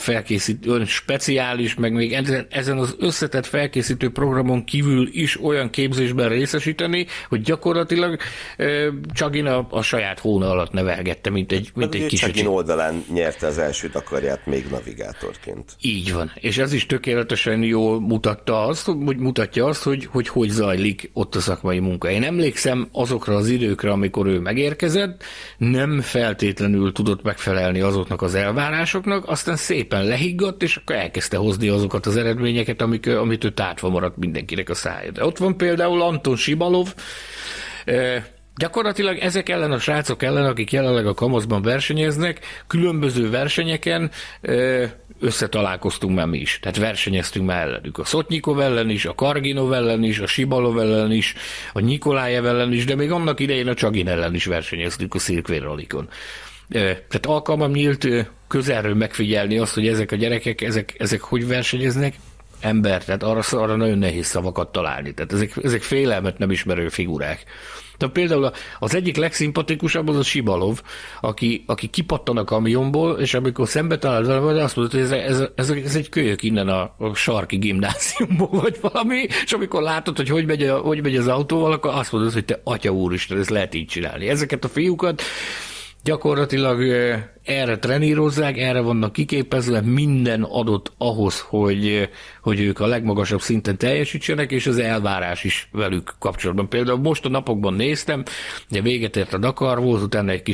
speciális, meg még ezen az összetett felkészítő programon kívül is olyan képzésben részesíteni, hogy gyakorlatilag Csagin a saját hóna alatt nevelgette, mint egy kis. Csagin oldalán nyerte az első Dakarját még navigátorként. Így van, és ez is tökéletesen jól mutatja azt, hogy zajlik ott a szakmai munka. Én emlékszem azokra az időkre, amikor ő megérkezett, nem feltétlenül tudott megfelelni azoknak az elvárásoknak, aztán szépen lehiggadt, és akkor elkezdte hozni azokat az eredményeket, amit ő tátva maradt mindenkinek a szája. De ott van például Anton Sibalov, gyakorlatilag ezek ellen a srácok ellen, akik jelenleg a Kamazban versenyeznek, különböző versenyeken összetalálkoztunk már mi is. Tehát versenyeztünk már ellenük. A Szotnyikov ellen is, a Karginov ellen is, a Sibalov ellen is, a Nyikolájev ellen is, de még annak idején a Csagin ellen is versenyeztünk a Szilkvér Ralikon. Tehát alkalmam nyílt közelről megfigyelni azt, hogy ezek a gyerekek, ezek hogy versenyeznek, ember, tehát arra nagyon nehéz szavakat találni. Tehát ezek félelmet nem ismerő figurák. Tehát például az egyik legszimpatikusabb az a Sibalov, aki kipattan a kamionból, és amikor szembe talál vele, azt mondta, hogy ez egy kölyök innen a sarki gimnáziumból, vagy valami, és amikor látod, hogy megy az autóval, akkor azt mondod, hogy te atya úristen, ezt lehet így csinálni. Ezeket a fiúkat gyakorlatilag erre trenírozzák, erre vannak kiképezve, minden adott ahhoz, hogy ők a legmagasabb szinten teljesítsenek, és az elvárás is velük kapcsolatban. Például most a napokban néztem, ugye véget ért a Dakar, volt utána egy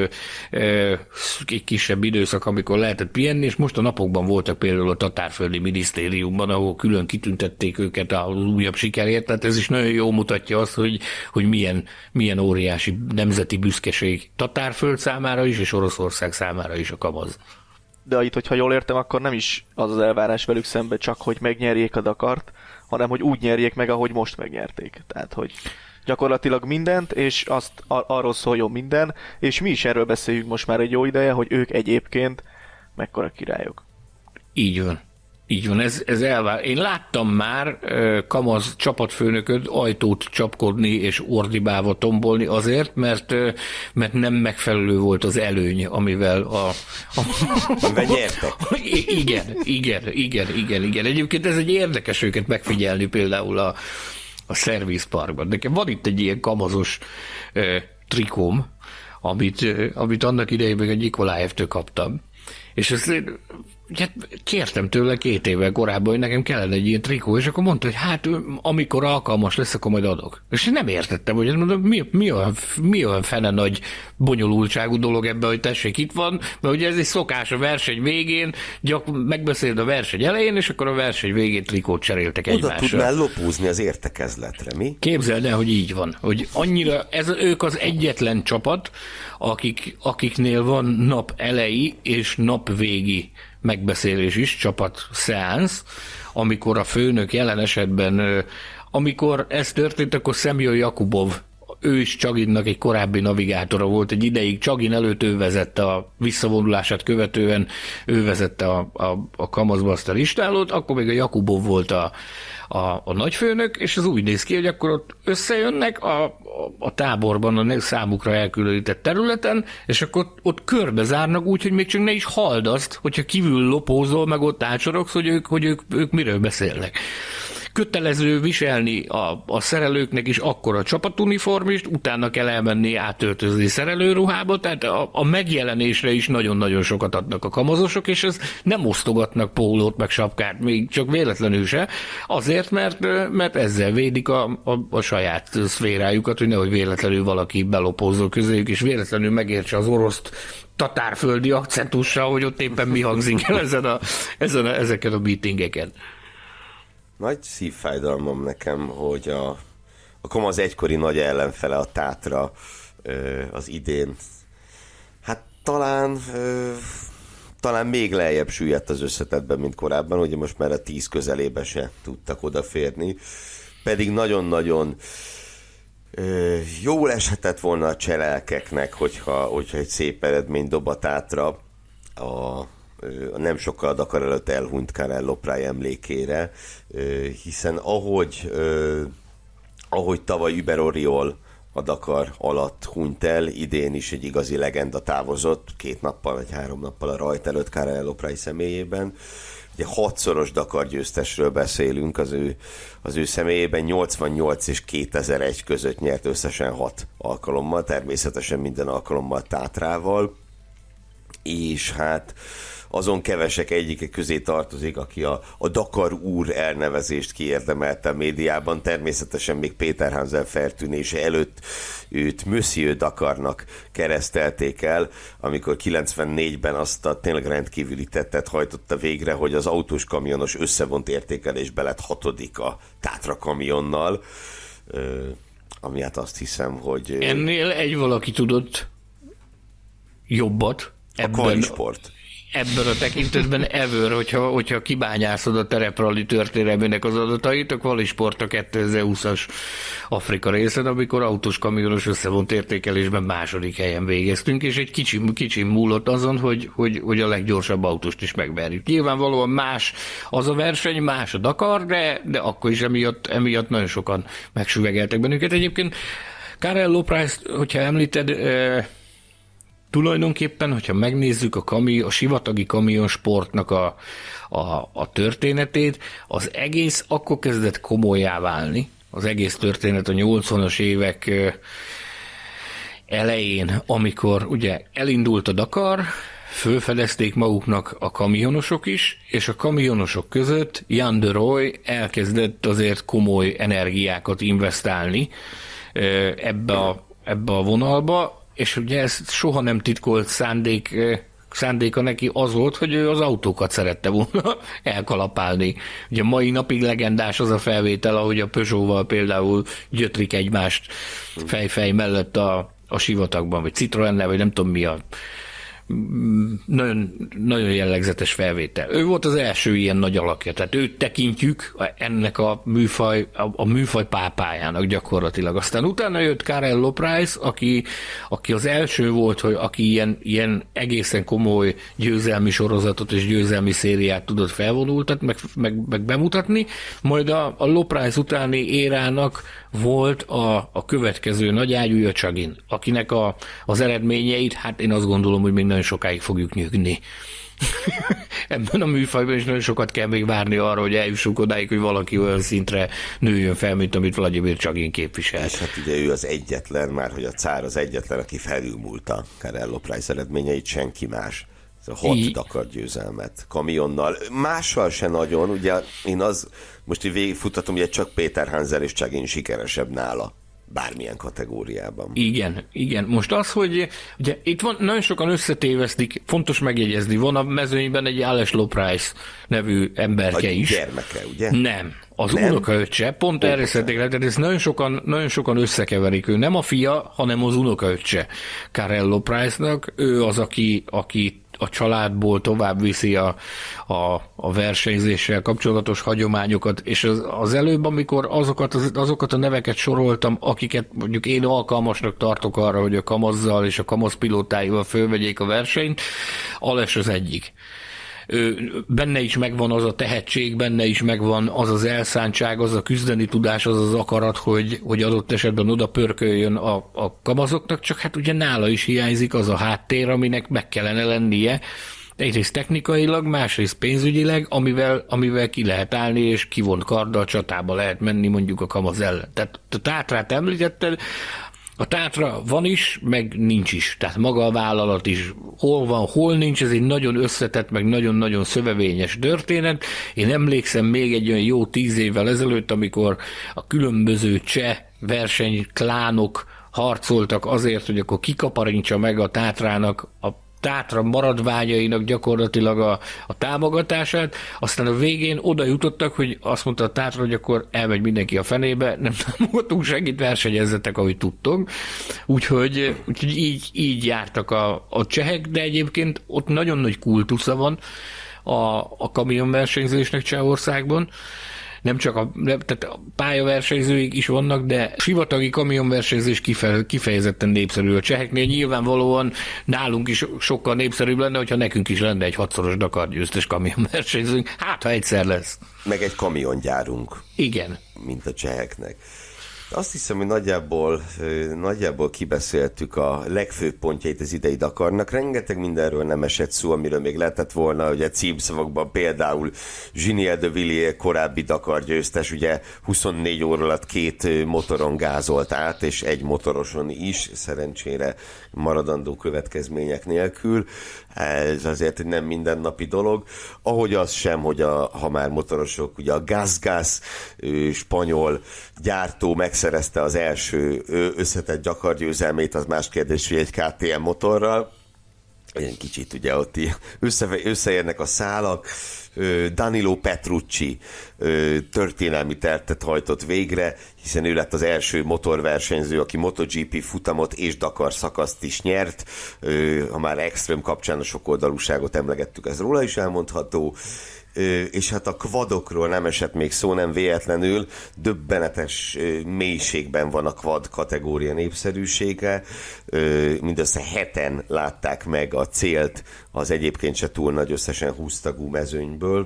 kisebb időszak, amikor lehetett pihenni, és most a napokban voltak például a Tatárföldi Minisztériumban, ahol külön kitüntették őket az újabb sikerért, tehát ez is nagyon jól mutatja azt, hogy milyen óriási nemzeti büszkeség Tatárföld számára is, és Oroszország számára is a kamaz. De itt, hogyha jól értem, akkor nem is az elvárás velük szembe csak, hogy megnyerjék a Dakart, hanem hogy úgy nyerjék meg, ahogy most megnyerték. Tehát, hogy gyakorlatilag mindent, és arról szóljon minden, és mi is erről beszéljünk most már egy jó ideje, hogy ők egyébként mekkora királyok. Így van. Így van, ez elvár. Én láttam már kamaz csapatfőnököt ajtót csapkodni és ordibálva tombolni azért, mert nem megfelelő volt az előny, amivel amivel nyertek. Igen. Egyébként ez egy érdekes őket megfigyelni például a Service Parkban. Nekem van itt egy ilyen kamazos trikóm, amit annak idején meg a Nikolájevtől kaptam. És ezt kértem tőle 2 évvel korábban, hogy nekem kellene egy ilyen trikó, és akkor mondta, hogy hát amikor alkalmas lesz, akkor majd adok. És én nem értettem, hogy mi olyan fene nagy bonyolultságú dolog ebben, hogy tessék, itt van, mert ugye ez egy szokás a verseny végén, megbeszéled a verseny elején, és akkor a verseny végén trikót cseréltek egymásra. Oda tudnál lopózni az értekezletre, mi? Képzeld el, hogy így van, hogy annyira, ők az egyetlen csapat, akiknél van nap elejé és nap végi megbeszélés is, csapat szeánsz, amikor a főnök jelen esetben, amikor ez történt, akkor Szemjon Jakubov, ő is Csaginnak egy korábbi navigátora volt, egy ideig Csagin előtt ő vezette a visszavonulását követően, ő vezette a kamazba azt a listálót, akkor még a Jakubov volt a nagyfőnök, és az úgy néz ki, hogy akkor ott összejönnek a táborban a számukra elkülönített területen, és akkor ott körbezárnak úgy, hogy még csak ne is halld azt, hogyha kívül lopózol, meg ott ácsorogsz, hogy ők miről beszélnek. Kötelező viselni a szerelőknek is akkor a csapatuniformist, utána kell elmenni átöltözni szerelőruhába, tehát a megjelenésre is nagyon-nagyon sokat adnak a kamazosok, és ez nem osztogatnak pólót meg sapkát, még csak véletlenül se, azért, mert ezzel védik a saját szférájukat, hogy nehogy véletlenül valaki belopózzol közéjük, és véletlenül megértse az oroszt tatárföldi akcentussal, hogy ott éppen mi hangzik el ezeken a meetingeken. Nagy szívfájdalmam nekem, hogy a kamaz egykori nagy ellenfele, a Tátra az idén, hát talán még lejjebb süllyedt az összetettben, mint korábban, ugye most már a 10 közelébe se tudtak odaférni, pedig nagyon-nagyon jól eshetett volna a cselelkeknek, hogyha egy szép eredmény dob a Tátra nem sokkal a Dakar előtt elhunyt Carrello Prai emlékére, hiszen ahogy tavaly Uber Oriol a Dakar alatt hunyt el, idén is egy igazi legenda távozott, 2 nappal vagy 3 nappal a rajt előtt Carrello Prai személyében. Ugye 6-szoros Dakar győztesről beszélünk az ő személyében, 88 és 2001 között nyert összesen 6 alkalommal, természetesen minden alkalommal Tátrával, és hát azon kevesek egyike közé tartozik, aki a Dakar úr elnevezést kiérdemelte a médiában. Természetesen még Péter Hansel feltűnése előtt őt Monsieur Dakarnak keresztelték el, amikor 94-ben azt a tényleg rendkívüli tettet hajtotta végre, hogy az autós kamionos összevont értékelésbe lett 6. a Tátra kamionnal, ami hát azt hiszem, hogy... Ennél egy valaki tudott jobbat. A Kvalisport. ebben a tekintetben ever, hogyha kibányászod a tereprali történelmének az adatait, a Qualisport a 2020-as Afrika részen, amikor autós kamionos összevont értékelésben második helyen végeztünk, és egy kicsi múlott azon, hogy a leggyorsabb autóst is megverjük. Nyilvánvalóan más az a verseny, más a Dakar, de akkor is emiatt nagyon sokan megsüvegeltek bennünket. Egyébként Karel Loprijs, hogyha említed, tulajdonképpen, hogyha megnézzük a sivatagi kamionsportnak a történetét, az egész akkor kezdett komolyá válni, az egész történet a 80-as évek elején, amikor ugye elindult a Dakar, fölfedezték maguknak a kamionosok is, és a kamionosok között Jan de Rooij elkezdett azért komoly energiákat investálni ebbe a vonalba, és ugye ez soha nem titkolt szándéka neki az volt, hogy ő az autókat szerette volna elkalapálni. Ugye mai napig legendás az a felvétel, ahogy a Peugeot-val például gyötrik egymást fej mellett a sivatagban, vagy Citroennel, vagy nem tudom mi a nagyon, nagyon jellegzetes felvétel. Ő volt az első ilyen nagy alakja, tehát őt tekintjük ennek a műfaj pápájának gyakorlatilag. Aztán utána jött Karel Loprijs, aki az első volt, hogy aki ilyen egészen komoly győzelmi sorozatot és győzelmi szériát tudott felvonultatni, meg bemutatni, majd a Loprijs utáni érának volt a következő nagyágyú Csagin, akinek az eredményeit, hát én azt gondolom, hogy még nagyon sokáig fogjuk nyögni. Ebben a műfajban is nagyon sokat kell még várni arra, hogy eljussunk odáig, hogy valaki olyan szintre nőjön fel, mint amit Vladimir Csagin képvisel. És hát ugye ő az egyetlen, már hogy a cár az egyetlen, aki felülmúlta Karel Loprijs eredményeit, senki más. Ez a 6 Dakar győzelmet kamionnal. Mással se nagyon, ugye én most így végigfutatom, ugye csak Péter Hansel és Csagin sikeresebb nála. Bármilyen kategóriában. Igen. Most az, hogy ugye itt van, nagyon sokan összetévesztik, fontos megjegyezni, van a mezőnyben egy Ales Loprijs nevű emberke is. A gyermeke, ugye? Nem, az unokaöccse, pont erre szeretnék le, tehát ezt nagyon sokan összekeverik. Ő nem a fia, hanem az unokaöccse Karel Loprijsnak. Ő az, aki a családból tovább viszi a versenyzéssel kapcsolatos hagyományokat, és az előbb, amikor azokat a neveket soroltam, akiket mondjuk én alkalmasnak tartok arra, hogy a Kamazzal és a Kamaz pilótáival fölvegyék a versenyt, Ales az egyik. Benne is megvan az a tehetség, benne is megvan az az elszántság, az a küzdeni tudás, az az akarat, hogy adott esetben oda pörköljön a kamazoknak, csak hát ugye nála is hiányzik az a háttér, aminek meg kellene lennie, egyrészt technikailag, másrészt pénzügyileg, amivel ki lehet állni, és kivont karddal csatába lehet menni mondjuk a Kamaz ellen. Tehát a Tátrát említetted, a Tátra van is, meg nincs is. Tehát maga a vállalat is hol van, hol nincs, ez egy nagyon összetett, meg nagyon-nagyon szövevényes történet. Én emlékszem még egy olyan jó 10 évvel ezelőtt, amikor a különböző cseh versenyklánok harcoltak azért, hogy akkor kikaparintsa meg a Tátrának a Tátra maradványainak gyakorlatilag a támogatását, aztán a végén oda jutottak, hogy azt mondta a Tátra, hogy akkor elmegy mindenki a fenébe, nem támogatunk senkit, versenyezzetek, ahogy tudtok. Úgyhogy így jártak a csehek, de egyébként ott nagyon nagy kultusza van a kamionversenyzésnek Csehországban. Nem csak tehát a pályaversenyzőik is vannak, de sivatagi kamionversenyzés kifejezetten népszerű a cseheknél. Nyilvánvalóan nálunk is sokkal népszerűbb lenne, hogyha nekünk is lenne egy 6-szoros Dakar győztes kamionversenyzőnk. Hát, ha egyszer lesz. Meg egy kamiongyárunk. Igen. Mint a cseheknek. Azt hiszem, hogy nagyjából kibeszéltük a legfőbb pontjait az idei Dakarnak. Rengeteg mindenről nem esett szó, amiről még lehetett volna, ugye címszavakban például Giniel de Villiers korábbi Dakar győztes, ugye 24 óra alatt 2 motoron gázolt át, és egy motoroson is, szerencsére maradandó következmények nélkül. Ez azért nem mindennapi dolog. Ahogy az sem, hogy ha már motorosok, ugye a Gas spanyol gyártó megszerezte az első összetett Dakar győzelmét, az más kérdés, hogy egy KTM motorral. egy kicsit ugye ott összeérnek a szálak. Danilo Petrucci történelmi tertet hajtott végre, hiszen ő lett az első motorversenyző, aki MotoGP futamot és Dakar szakaszt is nyert. Ha már Extreme kapcsán a sokoldalúságot emlegettük, ez róla is elmondható. És hát a quadokról nem esett még szó, nem véletlenül, döbbenetes mélységben van a quad kategória népszerűsége, mindössze 7-en látták meg a célt az egyébként se túl nagy, összesen 20 tagú mezőnyből.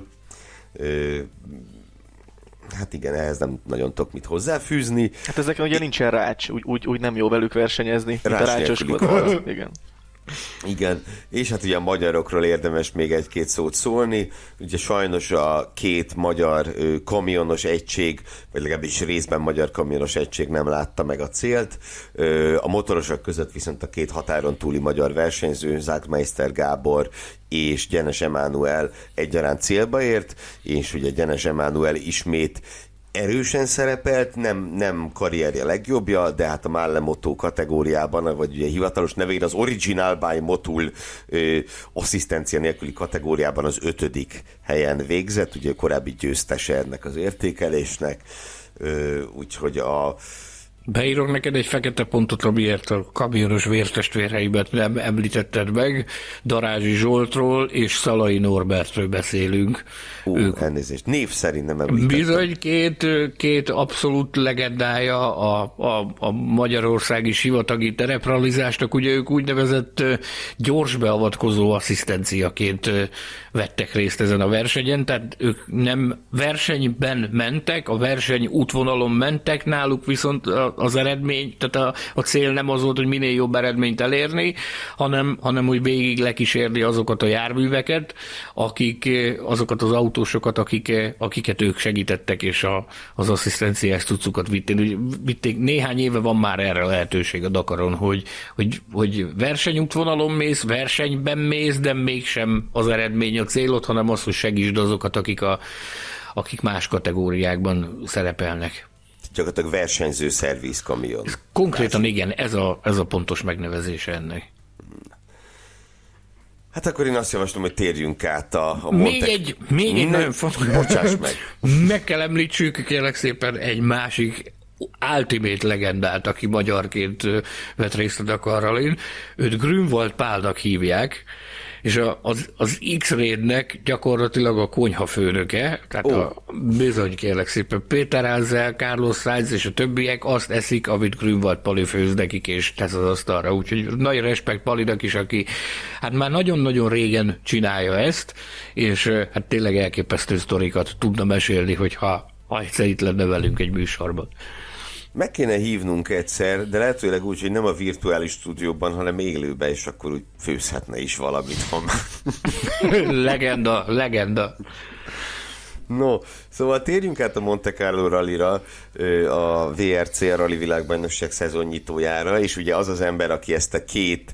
Hát igen, ehhez nem nagyon tudok mit hozzáfűzni. Hát ezeken ugye nincsen rács, úgy nem jó velük versenyezni, mint a rácsos quad. Igen. Igen, és hát ugye a magyarokról érdemes még egy-két szót szólni. Ugye sajnos a két magyar kamionos egység, vagy legalábbis részben magyar kamionos egység nem látta meg a célt. A motorosok között viszont a két határon túli magyar versenyző, Zagmeister Gábor és Gyenes Emánuel egyaránt célba ért, és ugye Gyenes Emánuel ismét erősen szerepelt, nem karrierje legjobbja, de hát a Malle Moto kategóriában, vagy ugye hivatalos nevén az Original by Motul asszisztencia nélküli kategóriában az 5. helyen végzett, ugye korábbi győztese ennek az értékelésnek, úgyhogy Beírok neked egy fekete pontot, amiért a kamionos vértestvérhelyben nem említetted meg. Darázsi Zsoltról és Szalai Norbertről beszélünk. Elnézést, név szerint nem említettem. Bizony, két abszolút legendája a magyarországi sivatagi terepralizásnak. Ugye ők úgynevezett gyors beavatkozó asszisztenciaként vettek részt ezen a versenyen, tehát ők nem versenyben mentek, a verseny útvonalon mentek, náluk viszont az eredmény, tehát a cél nem az volt, hogy minél jobb eredményt elérni, hanem hogy végig lekísérni azokat a járműveket, azokat az autósokat, akiket ők segítettek, és az asszisztenciás cuccukat vitték. Néhány éve van már erre lehetőség a Dakaron, hogy versenyútvonalon mész, versenyben mész, de mégsem az eredmény a célod, hanem az, hogy segítsd azokat, akik más kategóriákban szerepelnek. Gyakorlatilag versenyző szervizkamion. Konkrétan igen, ez a pontos megnevezése ennek. Hát akkor én azt javaslom, hogy térjünk át a Még egy nagyon fontos. Bocsáss meg. Meg kell említsük, kérlek szépen, egy másik ultimate legendát, aki magyarként vett részt a Dakarralin. Őt Grünwald Pálnak hívják, és az X-Raidnek gyakorlatilag a konyhafőnöke, tehát bizony kérlek szépen, Péter Hansel, Carlos Sainz és a többiek azt eszik, amit Grünwald Pali főz nekik, és tesz az asztalra. Úgyhogy nagy respekt Palinak is, aki hát már nagyon-nagyon régen csinálja ezt, és hát tényleg elképesztő sztorikat tudna mesélni, hogyha egyszer itt lenne velünk egy műsorban. Meg kéne hívnunk egyszer, de lehetőleg úgy, hogy nem a virtuális stúdióban, hanem élőben, és akkor úgy főzhetne is valamit, ha már. Legenda. No, szóval térjünk át a Monte Carlo rallyra, a VRC, a Rally Világbajnokság szezonnyitójára, és ugye az az ember, aki ezt a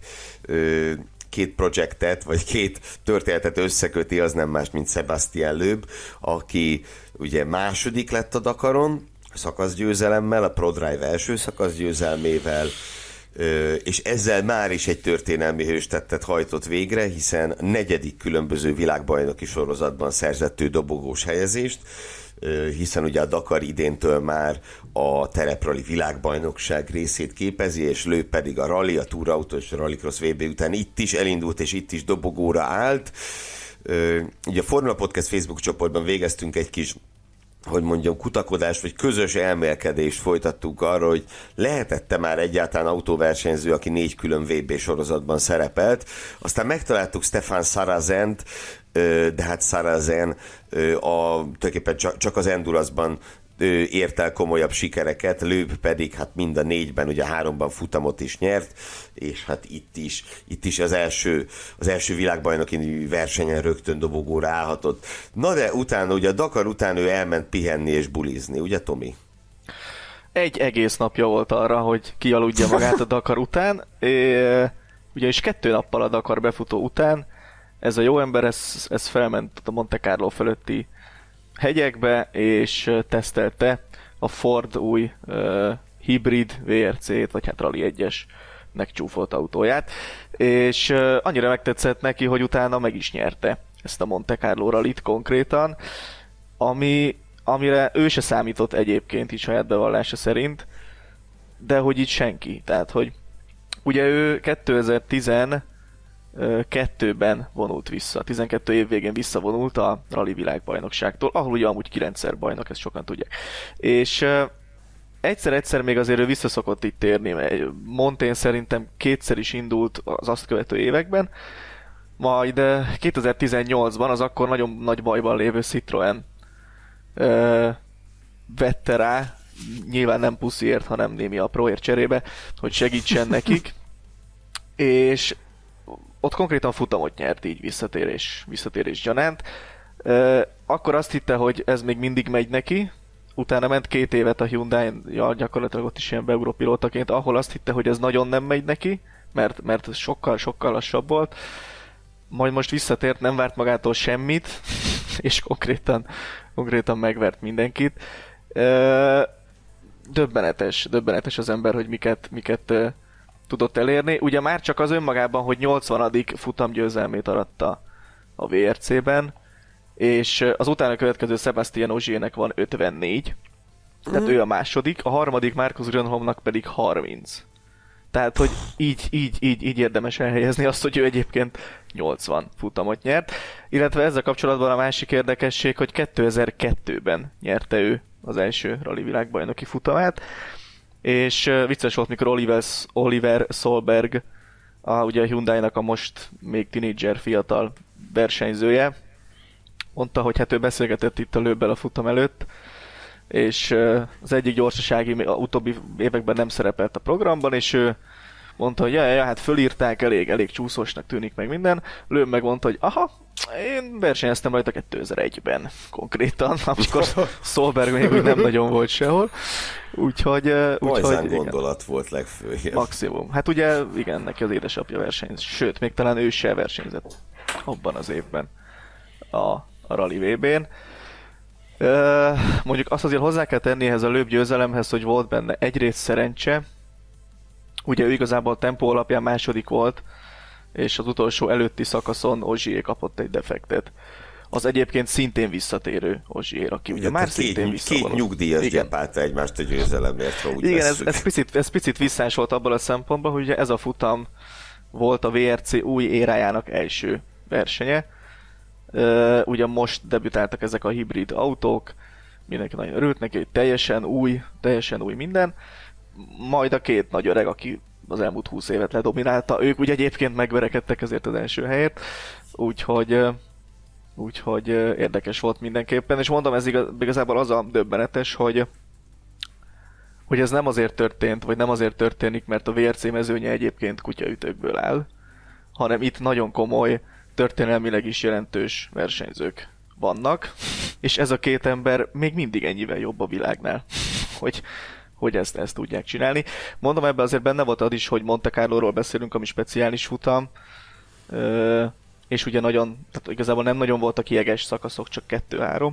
két projektet, vagy két történetet összeköti, az nem más, mint Sebastian Loeb, aki ugye második lett a Dakaron, szakaszgyőzelemmel, a ProDrive első szakaszgyőzelmével, és ezzel már is egy történelmi hőstettet hajtott végre, hiszen 4. különböző világbajnoki sorozatban szerzett ő dobogós helyezést, hiszen ugye a Dakar idéntől már a tereprali világbajnokság részét képezi, és Loeb pedig a rally, a Tour Auto és a Rallycross VB után itt is elindult, és itt is dobogóra állt. Ugye a Formula Podcast Facebook csoportban végeztünk egy kis kutakodást, vagy közös elmélkedést folytattuk arra, hogy lehetette már egyáltalán autóversenyző, aki 4 külön VB sorozatban szerepelt. Aztán megtaláltuk Stefan Sarazent, de hát Sarazen tulajdonképpen csak az Endurance-ban ért el komolyabb sikereket, Loeb pedig hát mind a 4-ben, ugye 3-ban futamot is nyert, és hát itt is az első világbajnoki versenyen rögtön dobogóra állhatott. Na de utána, ugye a Dakar után ő elment pihenni és bulizni, ugye Tomi? Egy egész napja volt arra, hogy kialudja magát a Dakar után, ugyanis 2 nappal a Dakar befutó után ez a jó ember, ez felment a Monte Carlo fölötti hegyekbe, és tesztelte a Ford új hibrid VRC-t, vagy hát Rally 1-es megcsúfolt autóját, és annyira megtetszett neki, hogy utána meg is nyerte ezt a Monte Carlo rallyt konkrétan, amire ő se számított egyébként így saját bevallása szerint, de hogy így senki. Tehát, hogy ugye ő 2012-ben vonult vissza, 12 év végén visszavonult a rally világbajnokságtól, ahol ugye amúgy 9-szer bajnok, ezt sokan tudják. És egyszer még azért ő visszaszokott itt térni, Montén szerintem 2-szer is indult az azt követő években, majd 2018-ban az akkor nagyon nagy bajban lévő Citroën vette rá, nyilván nem pusziért, hanem némi apróért cserébe, hogy segítsen nekik, és ott konkrétan futamot nyert így visszatérés gyanánt. Akkor azt hitte, hogy ez még mindig megy neki, utána ment 2 évet a Hyundai-jal, gyakorlatilag ott is ilyen beugrópilótaként, ahol azt hitte, hogy ez nagyon nem megy neki, mert sokkal lassabb volt. Majd most visszatért, nem várt magától semmit, és konkrétan megvert mindenkit. Döbbenetes az ember, hogy miket tudott elérni. Ugye már csak az önmagában, hogy 80. futamgyőzelmét aratta a VRC-ben, és az utána következő Sébastien Ogier-nek van 54, tehát ő a második, a harmadik Marcus Grönholmnak pedig 30. Tehát, hogy így érdemes elhelyezni azt, hogy ő egyébként 80 futamot nyert. Illetve ezzel kapcsolatban a másik érdekesség, hogy 2002-ben nyerte ő az első rally világbajnoki futamát, és vicces volt, mikor Oliver Solberg, ugye a Hyundai-nak a most még tínédzser fiatal versenyzője, mondta, hogy hát ő beszélgetett itt a Löbbel a futam előtt, és az egyik gyorsasági a utóbbi években nem szerepelt a programban, és ő mondta, hogy hát fölírták, elég csúszósnak tűnik meg minden. Löbb megmondta, hogy én versenyeztem rajta 2001-ben konkrétan, amikor Solberg még úgy nem nagyon volt sehol. Úgyhogy gondolat volt legfőjebb. Maximum. Hát ugye igen, neki az édesapja versenyzett, sőt, még talán ő se versenyzett abban az évben a Rally VB-n. Mondjuk azt azért hozzá kell tenni ehhez a Löbb győzelemhez, hogy volt benne egyrészt szerencse, ugye ő igazából tempó alapján második volt, és az utolsó előtti szakaszon Ogier kapott egy defektet. Az egyébként szintén visszatérő Ogier, aki ugye már szintén visszavonult. Két nyugdíjas gyepálta egymást a győzelemért, ha úgy igen, ez picit visszás volt abban a szempontból, hogy ugye ez a futam volt a VRC új érájának első versenye. Ugye most debütáltak ezek a hibrid autók, mindenki nagyon örült neki, hogy teljesen új minden. Majd a 2 nagy öreg, aki az elmúlt 20 évet ledominálta, ők ugye egyébként megverekedtek ezért az első helyért, úgyhogy érdekes volt mindenképpen, és mondom, ez igazából az a döbbenetes, hogy ez nem azért történt, vagy nem azért történik, mert a VRC mezőnye egyébként kutyaütőkből áll, hanem itt nagyon komoly, történelmileg is jelentős versenyzők vannak, és ez a 2 ember még mindig ennyivel jobb a világnál, hogy ezt tudják csinálni. Mondom, ebben azért benne volt az is, hogy Monte Carlóról beszélünk, ami speciális futam, és ugye tehát igazából nem nagyon voltak jeges szakaszok, csak 2-3.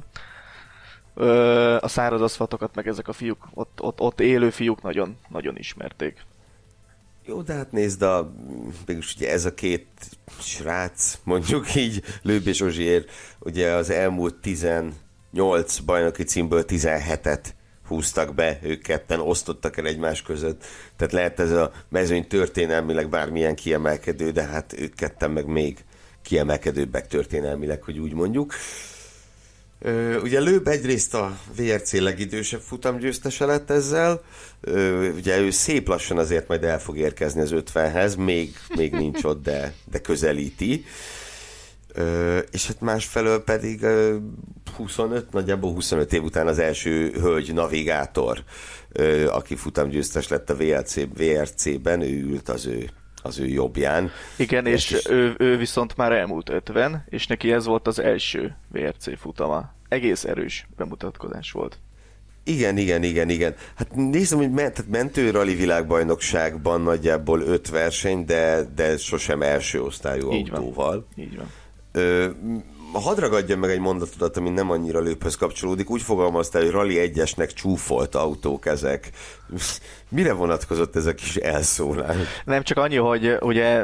A száraz aszfaltokat meg ezek a fiúk, ott élő fiúk nagyon, nagyon ismerték. Jó, de hát nézd, mégis ugye ez a 2 srác, mondjuk így, Löbb és Ogier, ugye az elmúlt 18 bajnoki címből 17-et húztak be, ők ketten osztottak el egymás között, tehát lehet ez a mezőny történelmileg bármilyen kiemelkedő, de hát ők ketten meg még kiemelkedőbbek történelmileg, hogy úgy mondjuk. Ugye Löbb egyrészt a VRC legidősebb futamgyőztese lett ezzel, ugye ő szép lassan azért majd el fog érkezni az 50-hez, még nincs ott, de közelíti. És hát másfelől pedig 25, 25 év után az első hölgy navigátor, aki futamgyőztes lett a VRC-ben, ő ült az ő jobbján. Igen, és ő viszont már elmúlt 50, és neki ez volt az első VRC futama. Egész erős bemutatkozás volt. Igen. Hát nézem, hogy mentőrali világbajnokságban nagyjából 5 verseny, de sosem első osztályú így autóval. Így van. hadd ragadjam meg egy mondatodat, ami nem annyira lőphöz kapcsolódik. Úgy fogalmaztál, hogy Rally 1-esnek csúfolt autók ezek. Mire vonatkozott ez a kis elszólás? Nem csak annyi, hogy ugye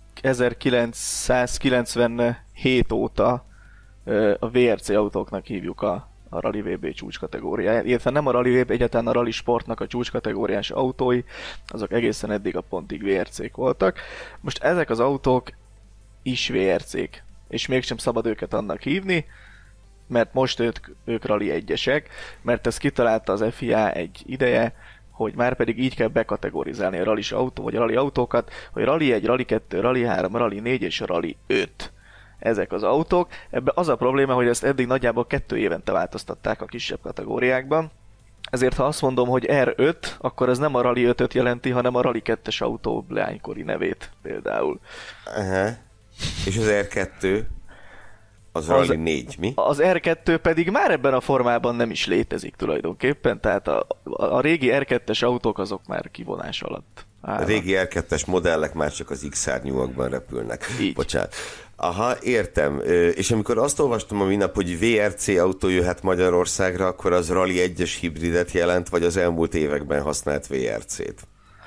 1997 óta a VRC autóknak hívjuk a Rally VB csúcskategóriáját, illetve nem a Rally VB, egyáltalán a Rally Sportnak a csúcskategóriás autói, azok egészen eddig a pontig VRC-k voltak. Most ezek az autók is VRC-k, és mégsem szabad őket annak hívni, mert most ők Rally 1-esek, mert ezt kitalálta az FIA egy ideje, hogy már pedig így kell bekategorizálni a rallis autó, vagy a rally autókat, hogy Rally 1, Rally 2, Rally 3, Rally 4 és Rally 5. Ezek az autók. Ebben az a probléma, hogy ezt eddig nagyjából 2 évente változtatták a kisebb kategóriákban. Ezért ha azt mondom, hogy R5, akkor ez nem a Rally 5-öt jelenti, hanem a Rally 2-es autó leánykori nevét például. Aha. És az R2? Az Rally 4, mi? Az R2 pedig már ebben a formában nem is létezik tulajdonképpen, tehát a régi R2-es autók azok már kivonás alatt állnak. A régi R2-es modellek már csak az X-szárnyúakban repülnek. Így. Bocsánat. Aha, értem. És amikor azt olvastam a minap, hogy VRC autó jöhet Magyarországra, akkor az Rally 1-es hibridet jelent, vagy az elmúlt években használt VRC-t?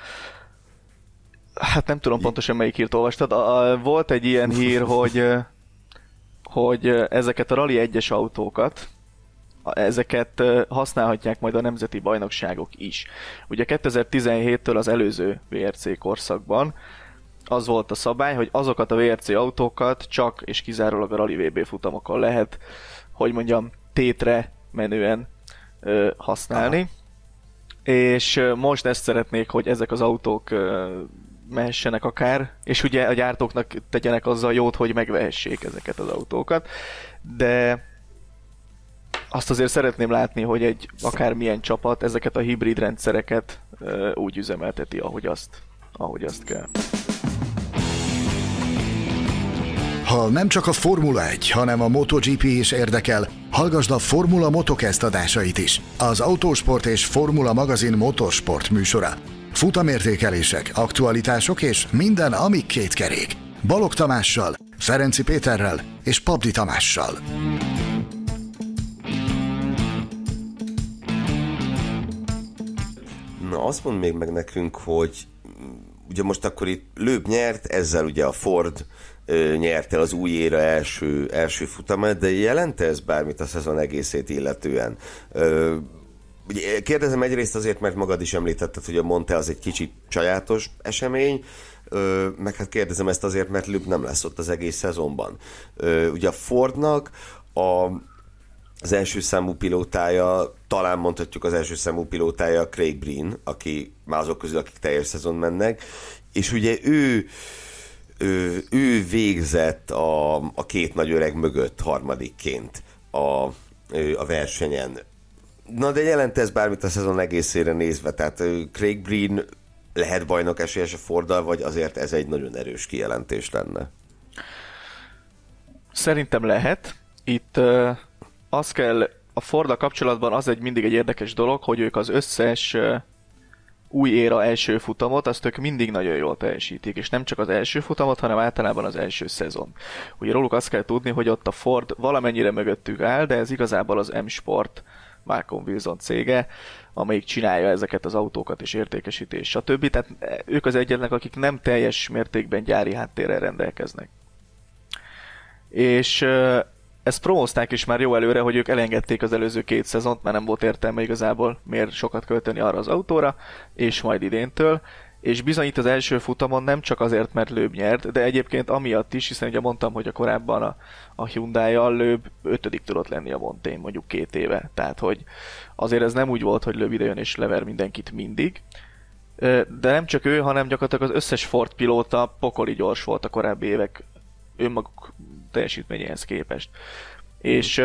Hát nem tudom pontosan melyik hírt olvastad. Volt egy ilyen hír, hogy ezeket a Rally 1-es autókat, ezeket használhatják majd a nemzeti bajnokságok is. Ugye 2017-től az előző VRC korszakban az volt a szabály, hogy azokat a VRC autókat csak és kizárólag a Rally VB futamokon lehet, hogy mondjam, tétre menően használni. Aha. És most ezt szeretnék, hogy ezek az autók mehessenek akár, és ugye a gyártóknak tegyenek azzal jót, hogy megvehessék ezeket az autókat, de azt azért szeretném látni, hogy egy akármilyen csapat ezeket a hibrid rendszereket úgy üzemelteti, ahogy azt kell. Ha nem csak a Formula 1, hanem a MotoGP is érdekel, hallgasd a Formula Motocast adásait is, az Autósport és Formula magazin motorsport műsora. Futamértékelések, aktualitások és minden, ami kétkerék. Balogh Tamással, Ferenci Péterrel és Pabdi Tamással. Na, azt mondd még meg nekünk, hogy ugye most akkor itt Loeb nyert, ezzel ugye a Ford nyerte az új éra első futamát, de jelente ez bármit a szezon egészét illetően? Kérdezem egyrészt azért, mert magad is említetted, hogy a Monte az egy kicsit sajátos esemény, meg hát kérdezem ezt azért, mert Loeb nem lesz ott az egész szezonban. Ugye a Fordnak az első számú pilótája, talán mondhatjuk az első számú pilótája Craig Breen, aki már azok közül, akik teljes szezon mennek, és ugye ő végzett a két nagy öreg mögött harmadikként a versenyen. Na de jelent ez bármit a szezon egészére nézve? Tehát Craig Breen lehet bajnok esélyes a Forddal, vagy azért ez egy nagyon erős kijelentés lenne? Szerintem lehet. Itt az kell, a Forddal kapcsolatban az mindig egy érdekes dolog, hogy ők az összes új éra első futamot, azt ők mindig nagyon jól teljesítik, és nem csak az első futamot, hanem általában az első szezon. Ugye róluk azt kell tudni, hogy ott a Ford valamennyire mögöttük áll, de ez igazából az M-Sport, Malcolm Wilson cége, amelyik csinálja ezeket az autókat és értékesítés, stb. Tehát ők az egyetlenek, akik nem teljes mértékben gyári háttérrel rendelkeznek. És ezt promózták is már jó előre, hogy ők elengedték az előző 2 szezont, mert nem volt értelme igazából, miért sokat költeni arra az autóra, és majd idéntől. És bizony itt az első futamon nem csak azért, mert Loeb nyert, de egyébként amiatt is, hiszen ugye mondtam, hogy korábban a Hyundai-jal Loeb 5. tudott lenni a Montén, mondjuk 2 éve. Tehát, hogy azért ez nem úgy volt, hogy Loeb idejön és lever mindenkit mindig. De nem csak ő, hanem gyakorlatilag az összes Ford pilóta pokoli gyors volt a korábbi évek önmaguk teljesítményéhez képest. És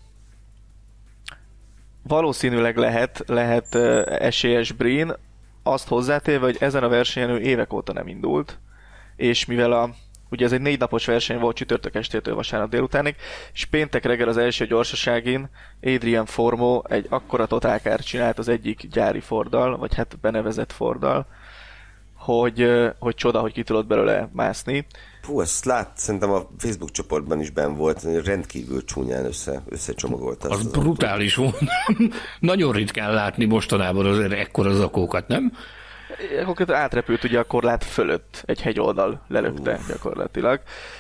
valószínűleg lehet esélyes Breen, azt hozzátéve, hogy ezen a versenyen ő évek óta nem indult, és mivel ugye ez egy 4 napos verseny volt csütörtök estétől vasárnap délutánig, és péntek reggel az első gyorsaságin Adrian Formeau egy akkora totálkárt csinált az egyik gyári Forddal, vagy hát benevezett Forddal, hogy csoda, hogy ki tudott belőle mászni. Hú, ezt szerintem a Facebook csoportban is benn volt, rendkívül csúnyán összecsomagolt. Az brutális volt. Nagyon ritkán látni mostanában azért ekkora zakókat, nem? Konkrétan átrepült ugye a korlát fölött, egy hegyoldal lelökte gyakorlatilag.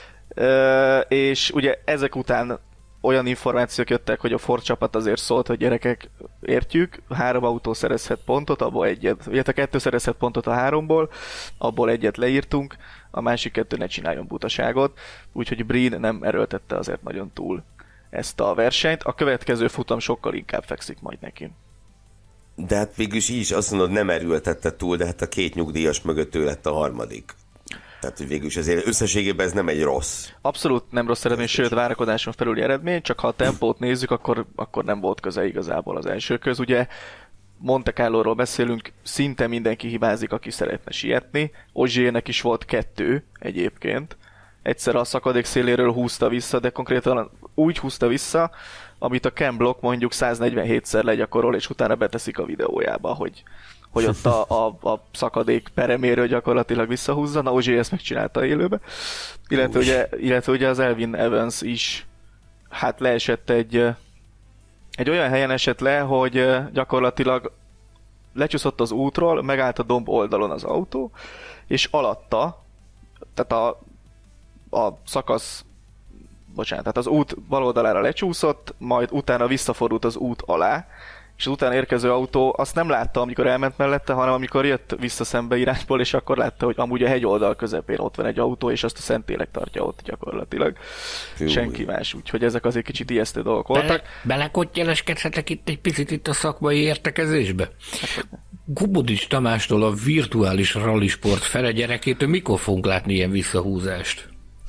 És ugye ezek után olyan információk jöttek, hogy a Ford csapat azért szólt, hogy gyerekek, értjük, 3 autó szerezhet pontot, abból egyet, ugye a 2 szerezhet pontot a 3-ból, abból egyet leírtunk, a másik 2 ne csináljon butaságot, úgyhogy Breen nem erőltette azért nagyon túl ezt a versenyt. A következő futam sokkal inkább fekszik majd neki. De hát végül is azt mondod, nem erőltette túl, de hát a 2 nyugdíjas mögött ő lett a harmadik. Tehát, hogy végül is azért összességében ez nem egy rossz. Abszolút nem rossz eredmény, sőt várakozáson felüli eredmény, csak ha a tempót nézzük, akkor nem volt köze igazából az elsőköz. Ugye Monte Carlóról beszélünk, szinte mindenki hibázik, aki szeretne sietni. Ogier-nek is volt 2 egyébként. Egyszer a szakadék széléről húzta vissza, de konkrétan úgy húzta vissza, amit a Ken Block mondjuk 147-szer legyakorol, és utána beteszik a videójába, hogy ott a szakadék pereméről gyakorlatilag visszahúzza. Na, Ogier ezt megcsinálta élőbe. Illetve ugye az Elvin Evans is hát leesett egy olyan helyen esett le, hogy gyakorlatilag lecsúszott az útról, megállt a domb oldalon az autó, és alatta, tehát a szakasz, tehát az út bal oldalára lecsúszott, majd utána visszafordult az út alá, és az utána érkező autó azt nem látta, amikor elment mellette, hanem amikor jött vissza szembe irányból, és akkor látta, hogy amúgy a hegyoldal közepén ott van egy autó, és azt a Szentlélek tartja ott gyakorlatilag. Senki más, úgyhogy ezek azért kicsit ijesztő dolgok voltak. Belekottyeleskedhetek itt egy picit a szakmai értekezésbe? Gubodics Tamástól a virtuális rallisport fele gyerekétől mikor fogunk látni ilyen visszahúzást?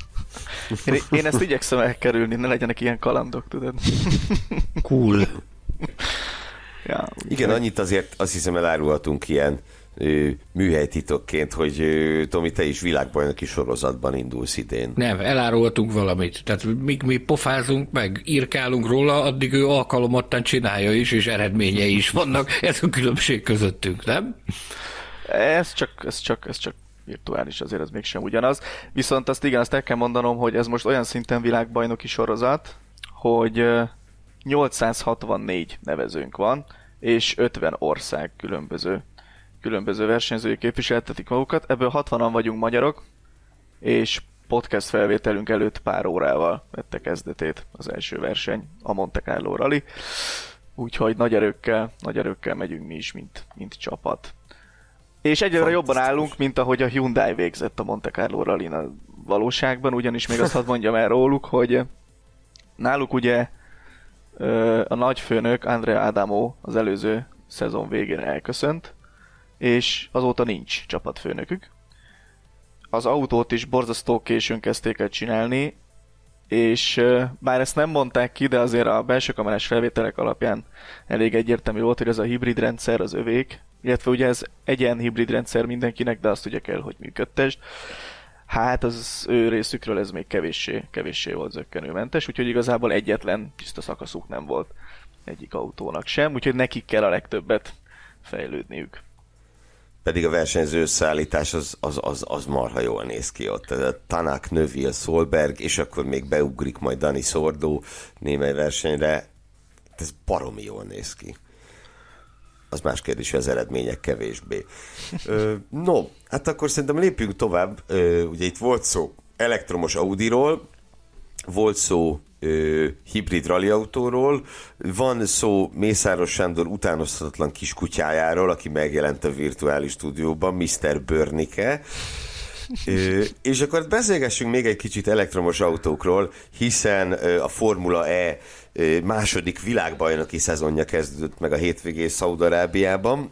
Én ezt igyekszem elkerülni, ne legyenek ilyen kalandok, tudod. Cool. Ja, igen, annyit azért azt hiszem elárulhatunk ilyen műhelytitokként, hogy Tomi, te is világbajnoki sorozatban indulsz idén. Nem, elárulhatunk valamit. Tehát míg mi pofázunk meg, írkálunk róla, addig ő alkalomattán csinálja is, és eredményei is vannak. Ez a különbség közöttünk, nem? Ez csak virtuális, azért ez mégsem ugyanaz. Viszont azt el kell mondanom, hogy ez most olyan szinten világbajnoki sorozat, hogy 864 nevezőnk van, és 50 ország különböző versenyzői képviseltetik magukat. Ebből 60-an vagyunk magyarok, és podcast felvételünk előtt pár órával vette kezdetét az első verseny, a Monte Carlo Rally. Úgyhogy nagy erőkkel megyünk mi is, mint csapat. És egyre jobban állunk, mint ahogy a Hyundai végzett a Monte Carlo Rallyn a valóságban, ugyanis még azt hadd mondjam el róluk, hogy náluk ugye a nagyfőnök Andrea Adamo az előző szezon végén elköszönt, és azóta nincs csapatfőnökük. Az autót is borzasztó későn kezdték el csinálni, és bár ezt nem mondták ki, de azért a belső kamerás felvételek alapján elég egyértelmű volt, hogy ez a hibrid rendszer az övék, illetve ugye ez egyen hibrid rendszer mindenkinek, de azt ugye kell, hogy működtesd. Hát az ő részükről ez még kevéssé volt zökkenőmentes, úgyhogy igazából egyetlen tiszta szakaszuk nem volt egyik autónak sem, úgyhogy nekik kell a legtöbbet fejlődniük. Pedig a versenyző összeállítás az marha jól néz ki ott. Ez a Tanak, Neuville, Solberg, és akkor még beugrik majd Dani Sordo némely versenyre. Ez baromi jól néz ki. Az más kérdés, hogy az eredmények kevésbé. No, hát akkor szerintem lépjünk tovább. Ugye itt volt szó elektromos Audiról, volt szó hibrid rallyautóról, van szó Mészáros Sándor utánozhatatlan kiskutyájáról, aki megjelent a virtuális stúdióban, Mr. Börnike. És akkor beszélgessünk még egy kicsit elektromos autókról, hiszen a Formula E második világbajnoki szezonja kezdődött meg a hétvégén Szaúd-Arábiában,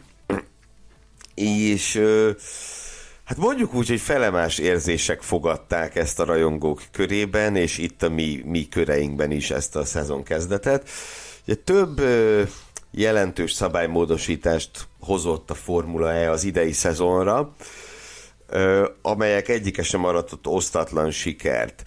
és hát mondjuk úgy, hogy felemás érzések fogadták ezt a rajongók körében, és itt a mi köreinkben is ezt a szezon kezdetet. Ugye több jelentős szabálymódosítást hozott a Formula E az idei szezonra, amelyek egyike sem aratott osztatlan sikert.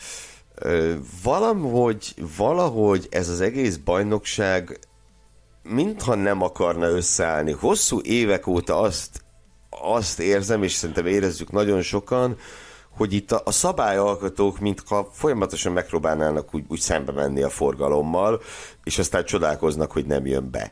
Valahogy ez az egész bajnokság mintha nem akarna összeállni. Hosszú évek óta azt azt érzem, és szerintem érezzük nagyon sokan, hogy itt a szabályalkotók mintha folyamatosan megpróbálnának úgy szembe menni a forgalommal, és aztán csodálkoznak, hogy nem jön be.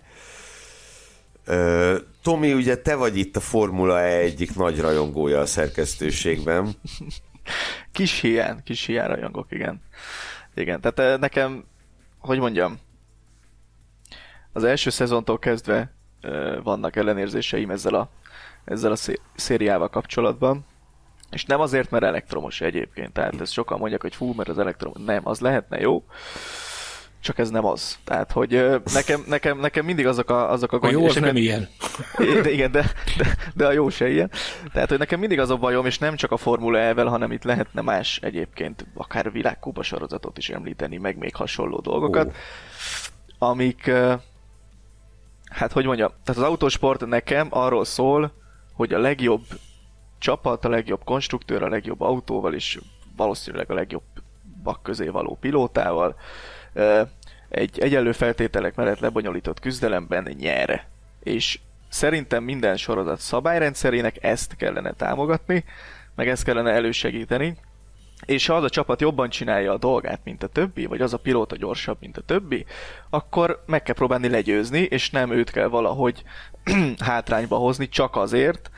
Tomi, ugye te vagy itt a Formula E egyik nagy rajongója a szerkesztőségben. Kis hiány rajongok, igen. Igen, tehát nekem, hogy mondjam, az első szezontól kezdve vannak ellenérzéseim ezzel a szériával kapcsolatban, és nem azért, mert elektromos egyébként, tehát ezt sokan mondják, hogy fú, mert az elektromos, nem, az lehetne jó, csak ez nem az. Tehát, hogy nekem mindig azok a gondok. A jó az nem ilyen. De, igen, de a jó se ilyen. Tehát, hogy nekem mindig az a bajom, és nem csak a Formula E-vel, hanem itt lehetne más egyébként, akár világkupa sorozatot is említeni, meg még hasonló dolgokat, amik, hát hogy mondjam, tehát az autósport nekem arról szól, hogy a legjobb csapat, a legjobb konstruktőr, a legjobb autóval, és valószínűleg a legjobbak közé való pilótával egy egyenlő feltételek mellett lebonyolított küzdelemben nyer. És szerintem minden sorozat szabályrendszerének ezt kellene támogatni, meg ezt kellene elősegíteni, és ha az a csapat jobban csinálja a dolgát, mint a többi, vagy az a pilóta gyorsabb, mint a többi, akkor meg kell próbálni legyőzni, és nem őt kell valahogy hátrányba hozni csak azért,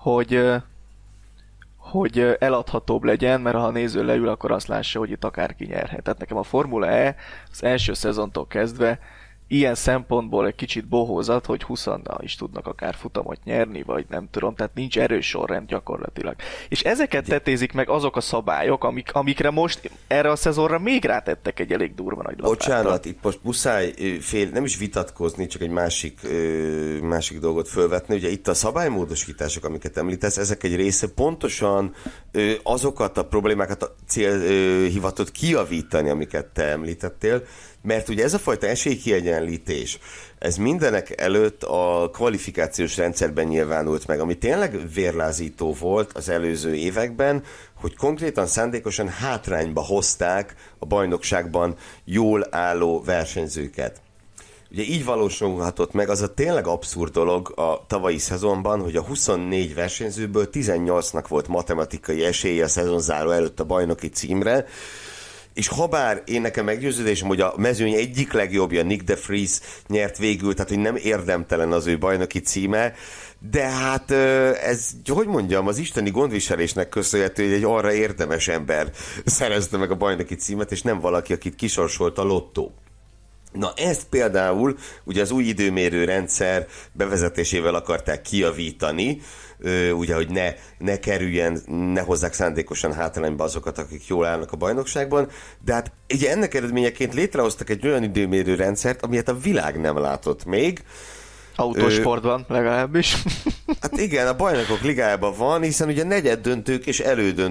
hogy eladhatóbb legyen, mert ha a néző leül, akkor azt lássa, hogy itt akárki nyerhet. Tehát nekem a Formula E az első szezontól kezdve ilyen szempontból egy kicsit bohózat, hogy 20-nal is tudnak akár futamot nyerni, vagy nem tudom, tehát nincs erős sorrend gyakorlatilag. És ezeket tetézik meg azok a szabályok, amikre most erre a szezonra még rátettek egy elég durva nagy lapáttal. Bocsánat, itt most muszáj nem is vitatkozni, csak egy másik dolgot fölvetni. Ugye itt a szabálymódosítások, amiket említesz, ezek egy része pontosan azokat a problémákat hivatott kijavítani, amiket te említettél, mert ugye ez a fajta esélykiegyenlítés, ez mindenek előtt a kvalifikációs rendszerben nyilvánult meg, ami tényleg vérlázító volt az előző években, hogy konkrétan szándékosan hátrányba hozták a bajnokságban jól álló versenyzőket. Ugye így valósulhatott meg az a tényleg abszurd dolog a tavalyi szezonban, hogy a 24 versenyzőből 18-nak volt matematikai esélye a szezonzáró előtt a bajnoki címre, és habár én nekem meggyőződésem, hogy a mezőny egyik legjobbja, Nick de Vries nyert végül, tehát hogy nem érdemtelen az ő bajnoki címe, de hát ez, hogy mondjam, az isteni gondviselésnek köszönhető, hogy egy arra érdemes ember szerezte meg a bajnoki címet, és nem valaki, akit kisorsolt a lottó. Na ezt például ugye az új időmérő rendszer bevezetésével akarták kijavítani, ugye, hogy ne kerüljen, ne hozzák szándékosan hátrányba azokat, akik jól állnak a bajnokságban, de hát ugye ennek eredményeként létrehoztak egy olyan időmérő rendszert, amilyet a világ nem látott még. Autósportban legalábbis. Hát igen, a bajnokok ligájában van, hiszen ugye negyeddöntők és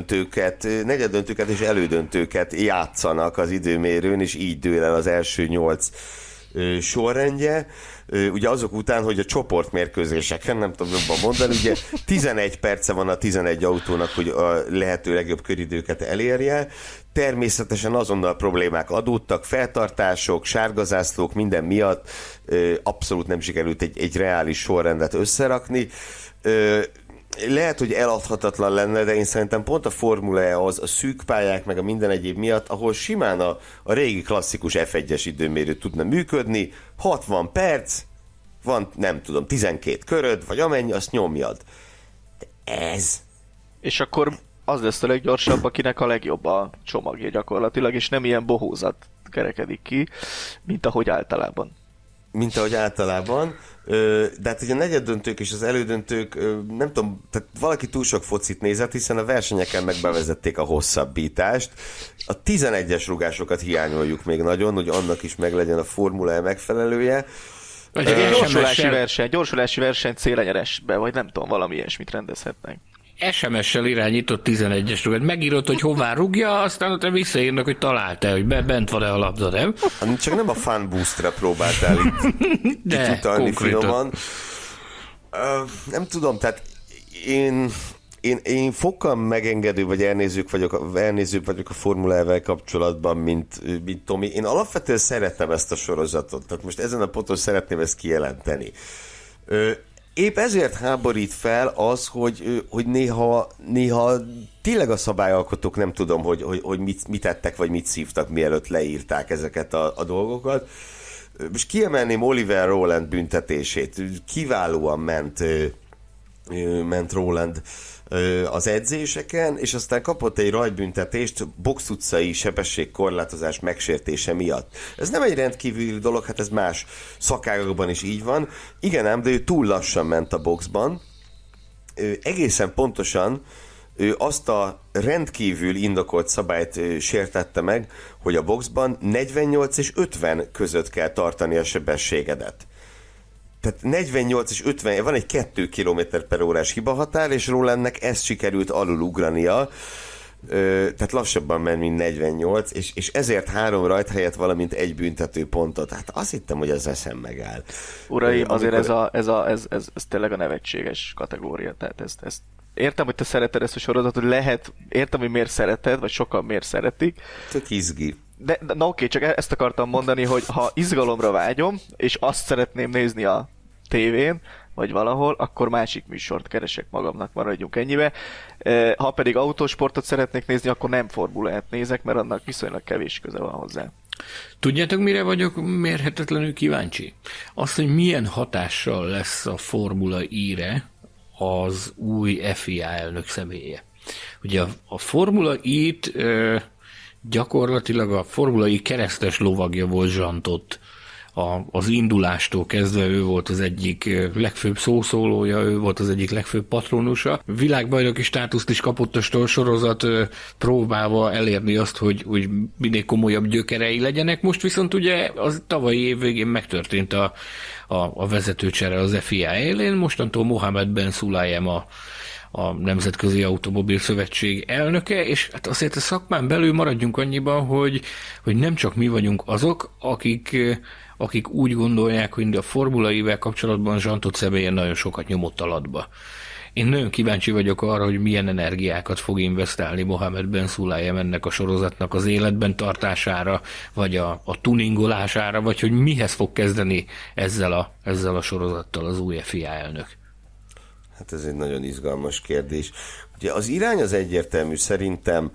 elődöntőket játszanak az időmérőn, és így dől el az első 8 sorrendje. Ugye azok után, hogy a csoportmérkőzéseken, nem tudom jobban mondani, ugye 11 perce van a 11 autónak, hogy a lehető legjobb köridőket elérje. Természetesen azonnal problémák adódtak, feltartások, sárgazászlók, minden miatt abszolút nem sikerült egy reális sorrendet összerakni. Lehet, hogy eladhatatlan lenne, de én szerintem pont a Formula E az a szűk pályák, meg a minden egyéb miatt, ahol simán a régi klasszikus F1-es időmérő tudna működni, 60 perc, van nem tudom, 12 köröd, vagy amennyi, azt nyomjad. De ez... És akkor az lesz a leggyorsabb, akinek a legjobb a csomagja gyakorlatilag, és nem ilyen bohózat kerekedik ki, mint ahogy általában. De hát ugye a negyeddöntők és az elődöntők, nem tudom, tehát valaki túl sok focit nézett, hiszen a versenyeken meg bevezették a hosszabbítást. A 11-es rugásokat hiányoljuk még nagyon, hogy annak is meglegyen a Formula E megfelelője. Vagy gyorsulási verseny célenyeresbe, vagy nem tudom, valami ilyesmit rendezhetnek. SMS-sel irányított 11-es rugát. Megírod, hogy hová rúgja, aztán ott visszaírnak, hogy találta, hogy bent van-e a labda, nem? Csak nem a fan boostra próbáltál itt utalni finoman. Nem tudom, tehát én fokkal megengedő, vagy elnézőbb vagyok a Formula E-vel kapcsolatban, mint Tomi. Én alapvetően szeretem ezt a sorozatot, tehát most ezen a ponton szeretném ezt kijelenteni. épp ezért háborít fel az, hogy néha tényleg a szabályalkotók nem tudom, hogy mit tettek, vagy mit szívtak, mielőtt leírták ezeket a dolgokat. Most kiemelném Oliver Rowland büntetését. Kiválóan ment Rowland az edzéseken, és aztán kapott egy rajtbüntetést box utcai sebességkorlátozás megsértése miatt. Ez nem egy rendkívüli dolog, hát ez más szakágakban is így van. Igen ám, de ő túl lassan ment a boxban. Egészen pontosan azt a rendkívül indokolt szabályt sértette meg, hogy a boxban 48 és 50 között kell tartani a sebességedet. Tehát 48 és 50, van egy 2 km/h hibahatár, és Rowlandnek ezt sikerült alulugrania, tehát lassabban ment, mint 48, és ezért 3 rajt helyett, valamint 1 büntető pontot. Hát azt hittem, hogy az eszem megáll. Uraim, azért ez tényleg a nevetséges kategória, tehát ezt értem, hogy te szereted ezt a sorozatot, értem, hogy miért szereted, vagy sokan miért szeretik. Tök izgi. De na oké, csak ezt akartam mondani, hogy ha izgalomra vágyom, és azt szeretném nézni a tévén, vagy valahol, akkor másik műsort keresek magamnak, maradjunk ennyibe. Ha pedig autósportot szeretnék nézni, akkor nem Formulát nézek, mert annak viszonylag kevés köze van hozzá. Tudjátok, mire vagyok mérhetetlenül kíváncsi? Azt, hogy milyen hatással lesz a Formula I-re az új FIA elnök személye. Ugye a Formula I-t gyakorlatilag a Formula I keresztes lovagja volt Zsantott. Az indulástól kezdve ő volt az egyik legfőbb szószólója, ő volt az egyik legfőbb patronusa. Világbajnoki státuszt is kapott a sorozat, próbálva elérni azt, hogy minél komolyabb gyökerei legyenek. Most viszont ugye az tavalyi év végén megtörtént a vezetőcsere az FIA élén, mostantól Mohamed Ben Sulayem a Nemzetközi Automobil Szövetség elnöke, és hát azért a szakmán belül maradjunk annyiban, hogy nem csak mi vagyunk azok, akik úgy gondolják, hogy a Formula I-vel kapcsolatban Zsantott személyen nagyon sokat nyomott alatba. Én nagyon kíváncsi vagyok arra, hogy milyen energiákat fog investálni Mohamed Ben Sulayem ennek a sorozatnak az életben tartására, vagy a tuningolására, vagy hogy mihez fog kezdeni ezzel a sorozattal az új FIA elnök. Hát ez egy nagyon izgalmas kérdés. Ugye az irány az egyértelmű, szerintem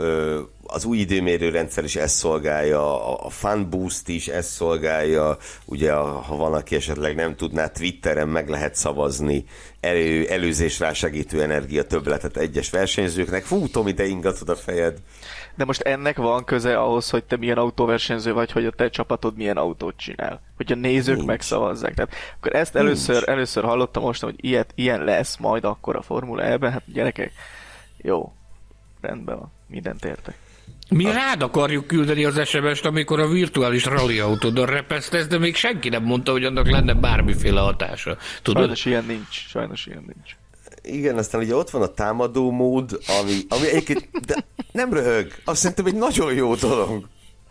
az új időmérőrendszer is ezt szolgálja, a Fan Boost is ezt szolgálja, ugye ha van, aki esetleg nem tudná, Twitteren meg lehet szavazni előzésre segítő energia többletet egyes versenyzőknek. Fú, Tomi, te ingatod a fejed. De most ennek van köze ahhoz, hogy te milyen autóversenyző vagy, hogy a te csapatod milyen autót csinál. Hogy a nézők Nincs. megszavazzák. Tehát akkor ezt először hallottam most, hogy ilyen lesz majd akkor a Formula E-ben. Hát gyerekek, jó, rendben van, mindent értek. Mi rád akarjuk küldeni az SMS-t, amikor a virtuális rallyautódon repesztesz, de még senki nem mondta, hogy annak lenne bármiféle hatása. Tudod? Sajnos ilyen nincs. Igen, aztán ugye ott van a támadó mód, ami egyébként, de nem röhög, azt szerintem egy nagyon jó dolog.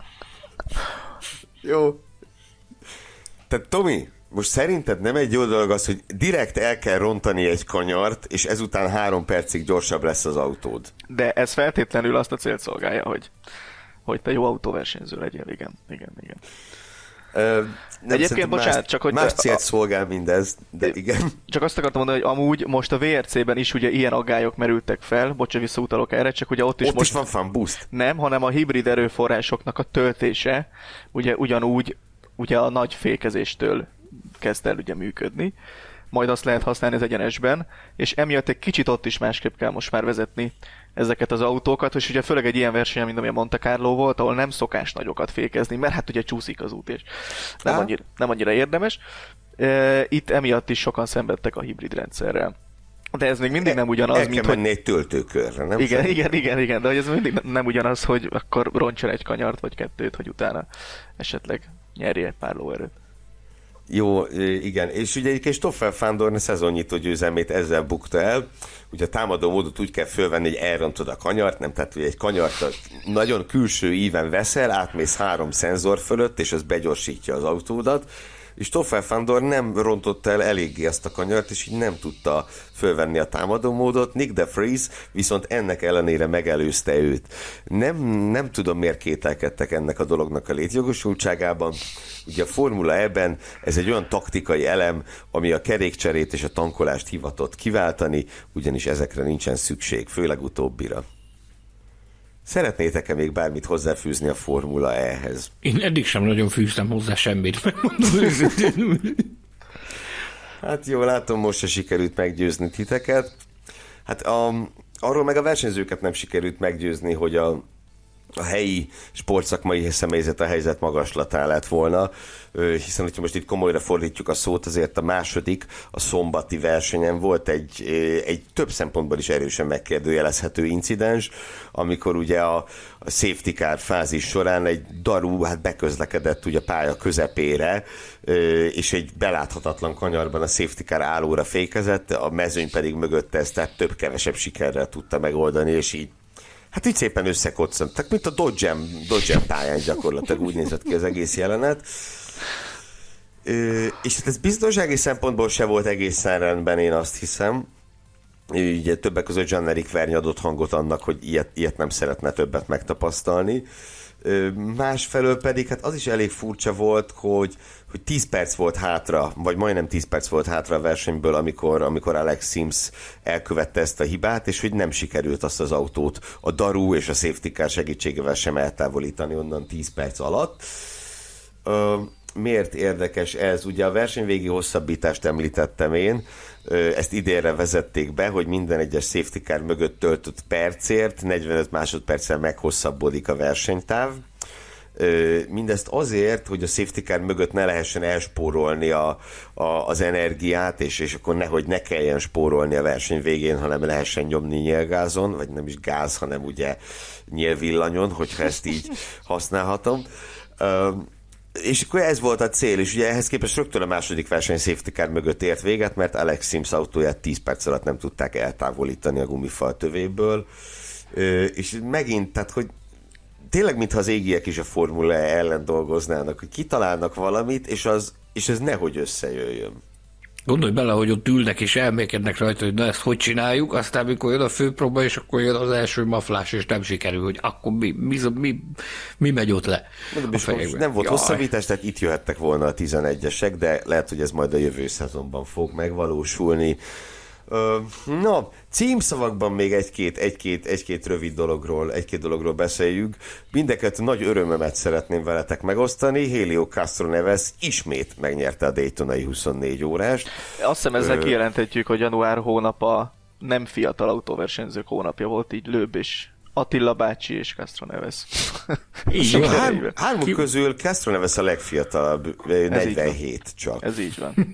Jó. Tehát Tomi, most szerinted nem egy jó dolog az, hogy direkt el kell rontani egy kanyart, és ezután 3 percig gyorsabb lesz az autód? De ez feltétlenül azt a célt szolgálja, hogy te jó autóversenyző legyél, igen. Egyébként, bocsánat, csak hogy... Más célt szolgál mindez, de igen. Csak azt akartam mondani, hogy amúgy most a VRC-ben is ugye ilyen aggályok merültek fel, visszautalok erre, csak ugye ott is van Fan Boost. Nem, hanem a hibrid erőforrásoknak a töltése, ugye ugyanúgy ugye a nagy fékezéstől kezd el ugye működni, majd azt lehet használni az egyenesben, és emiatt egy kicsit ott is másképp kell most már vezetni ezeket az autókat, és ugye főleg egy ilyen verseny, mint ami a Monte Carlo volt, ahol nem szokás nagyokat fékezni, mert hát ugye csúszik az út, és nem annyira érdemes. Itt emiatt is sokan szenvedtek a hibrid rendszerrel. De ez még mindig nem ugyanaz, mint hogy... El kell menni egy töltőkörre, nem? Igen, de hogy ez mindig nem ugyanaz, hogy akkor roncson egy kanyart vagy 2, hogy utána esetleg nyerje egy pár lóerőt. Jó, igen, és ugye egyébként Stoffel Fandorn szezonnyitó győzelmét ezzel bukta el. Ugye a támadó módot úgy kell fölvenni, hogy elrontod a kanyart, nem, tehát hogy egy kanyart nagyon külső íven veszel, átmész 3 szenzor fölött, és az begyorsítja az autódat. és Stoffel Vandoorne nem rontotta el eléggé ezt a kanyart, és így nem tudta fölvenni a támadó módot. Nick de Vries viszont ennek ellenére megelőzte őt. Nem tudom, miért kételkedtek ennek a dolognak a létjogosultságában. Ugye a Formula E-ben ez egy olyan taktikai elem, ami a kerékcserét és a tankolást hivatott kiváltani, ugyanis ezekre nincsen szükség, főleg utóbbira. Szeretnétek-e még bármit hozzáfűzni a Formula E-hez? Én eddig sem nagyon fűztem hozzá semmit, megmondom őszintén. Hát jó, látom, most se sikerült meggyőzni titeket. Hát arról meg a versenyzőket nem sikerült meggyőzni, hogy a helyi sportszakmai személyzet a helyzet magaslatán lett volna, hiszen hogyha most itt komolyra fordítjuk a szót, azért a második, a szombati versenyen volt egy több szempontból is erősen megkérdőjelezhető incidens, amikor ugye a safety car fázis során egy daru beközlekedett ugye a pálya közepére, és egy beláthatatlan kanyarban a safety car állóra fékezett, a mezőny pedig mögötte ezt tehát több-kevesebb sikerrel tudta megoldani, és így hát így szépen összekoccanttak, mint a Dodge pályán gyakorlatilag úgy nézett ki az egész jelenet. És hát ez biztonsági szempontból se volt egészen rendben, én azt hiszem. Ugye többek között Jean-Éric Vergne adott hangot annak, hogy ilyet nem szeretne többet megtapasztalni. Másfelől pedig hát az is elég furcsa volt, hogy 10 perc volt hátra, vagy majdnem 10 perc volt hátra a versenyből, amikor Alex Sims elkövette ezt a hibát, és hogy nem sikerült azt az autót a daru és a safety car segítségével sem eltávolítani onnan 10 perc alatt. Miért érdekes ez? Ugye a versenyvégi hosszabbítást említettem én, ezt idénre vezették be, hogy minden egyes safety car mögött töltött percért 45 másodperccel meghosszabbodik a versenytáv. Mindezt azért, hogy a safety car mögött ne lehessen elspórolni az energiát, és akkor nehogy ne kelljen spórolni a verseny végén, hanem lehessen nyomni nyílgázon, vagy nem is gáz, hanem ugye nyílvillanyon, hogyha ezt így használhatom. És akkor ez volt a cél, és ugye ehhez képest rögtön a második verseny safety car mögött ért véget, mert Alex Sims autóját 10 perc alatt nem tudták eltávolítani a gumifal tövéből. És megint, tehát hogy tényleg mintha az égiek is a Formula E ellen dolgoznának, hogy kitalálnak valamit, és ez nehogy összejöjjön. Gondolj bele, hogy ott ülnek és elmékednek rajta, hogy na ezt hogy csináljuk, aztán mikor jön a főpróba, és akkor jön az első maflás, és nem sikerül, hogy akkor mi megy ott le a fejekbe. Nem volt hosszabbítás, tehát itt jöhettek volna a 11-esek, de lehet, hogy ez majd a jövő szezonban fog megvalósulni. Na, címszavakban még egy-két rövid dologról beszéljük. Mindeket nagy örömömet szeretném veletek megosztani. Helio Castroneves ismét megnyerte a Daytonai 24 órást. Azt hiszem ezzel kijelenthetjük, hogy január hónap a nem fiatal autóversenyzők hónapja volt, így Lőb és Attila bácsi és Castroneves. Így hármuk közül Castroneves a legfiatalabb, 47 csak. Ez így van.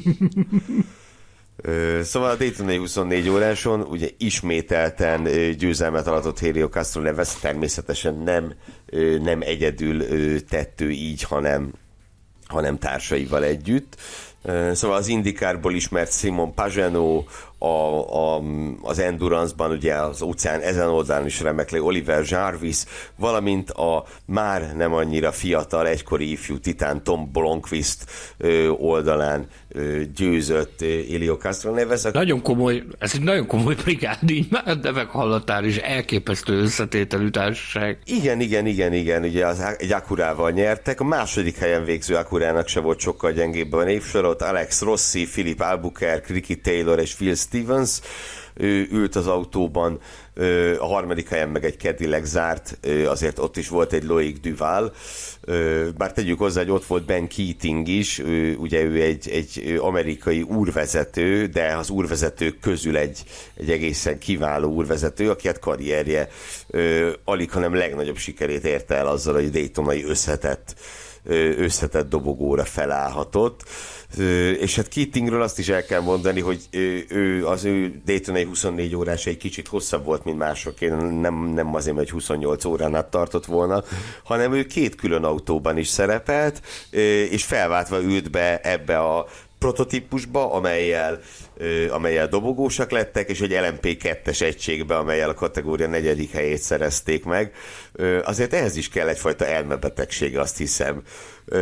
Szóval a Daytonai 24 óráson ugye ismételten győzelmet aratott Helio Castroneves, természetesen nem egyedül tettő így, hanem társaival együtt. Szóval az IndyCarból ismert Simon Pagenaud, az Endurance-ban ugye az óceán ezen oldalán is remeklő Oliver Jarvis, valamint a már nem annyira fiatal egykori ifjú titán Tom Blomqvist oldalán győzött Helio Castroneves. Nagyon komoly, ez egy nagyon komoly brigád, így már nevek hallatán is elképesztő összetételű társaság. Igen, ugye egy Acurával nyertek, a második helyen végző Acurának se volt sokkal gyengébb a névsorot, Alex Rossi, Philip Albuquerque, Ricky Taylor és Phil Stevens ült az autóban, a harmadik helyen meg egy Cadillac zárt, azért ott is volt egy Loic Duval, bár tegyük hozzá, hogy ott volt Ben Keating is, ugye ő egy amerikai úrvezető, de az úrvezetők közül egy egészen kiváló úrvezető, aki hát karrierje alig, hanem legnagyobb sikerét érte el azzal, hogy Daytonai összetett dobogóra felállhatott. És hát Keatingről azt is el kell mondani, hogy az ő Daytonai 24 órás egy kicsit hosszabb volt, mint másoké, nem azért, hogy 28 órán át tartott volna, hanem ő 2 külön autóban is szerepelt, és felváltva ült be ebbe a prototípusba, amellyel dobogósak lettek, és egy LMP2-es egységbe, amellyel a kategória 4. helyét szerezték meg. Azért ehhez is kell egyfajta elmebetegsége, azt hiszem.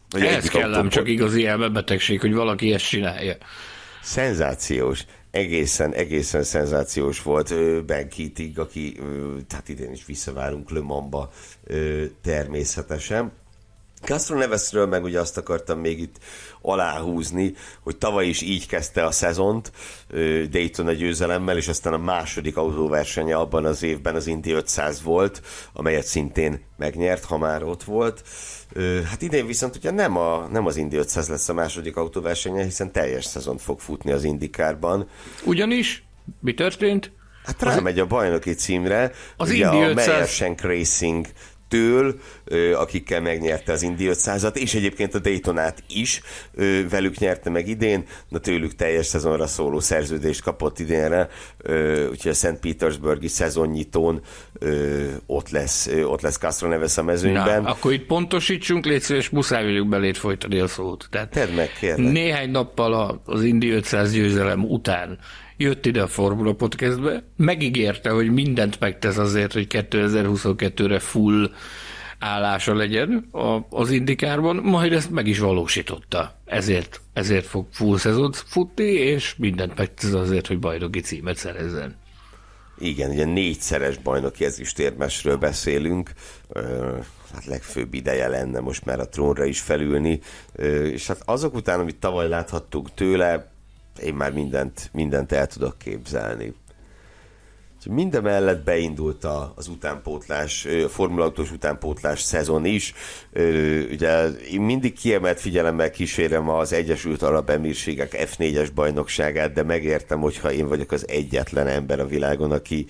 Ez kell, csak igazi elmebetegség, hogy valaki ezt csinálja. Szenzációs. Egészen szenzációs volt Ben Keating, aki tehát idén is visszavárunk Le Mans-ba természetesen. Castroneves-ről meg ugye azt akartam még itt aláhúzni, hogy tavaly is így kezdte a szezont Daytona győzelemmel, és aztán a második autóversenye abban az évben az Indy 500 volt, amelyet szintén megnyert, ha már ott volt. Hát idén viszont ugye nem az Indy 500 lesz a második autóversenye, hiszen teljes szezont fog futni az IndyCarban. Ugyanis? Mi történt? Hát rámegy a bajnoki címre, az ugye Indy a 500... Meyer-Shank Racing től, akikkel megnyerte az Indy 500-at, és egyébként a Daytonát is velük nyerte meg idén, de tőlük teljes szezonra szóló szerződést kapott idénre, úgyhogy a St. Petersburgi szezonnyitón ott lesz Castroneves a mezőnyben. Na, akkor itt pontosítsunk, légy szíves, muszáj vagyok belét folytani a szót. Tehát tedd meg, kérlek. Néhány nappal az Indy 500 győzelem után jött ide a Formula Podcastbe, megígérte, hogy mindent megtesz azért, hogy 2022-re full állása legyen az IndyCarban, majd ezt meg is valósította. Ezért fog full szezont futni, és mindent megtesz azért, hogy bajnoki címet szerezzen. Igen, ugye 4-szeres bajnoki ezüstérmesről beszélünk, hát legfőbb ideje lenne most már a trónra is felülni, és hát azok után, amit tavaly láthattuk tőle, én már mindent el tudok képzelni. Mindemellett beindult az utánpótlás, a Formula Autós utánpótlás szezon is. Ugye én mindig kiemelt figyelemmel kísérem az Egyesült Arab Emírségek F4-es bajnokságát, de megértem, hogyha én vagyok az egyetlen ember a világon, aki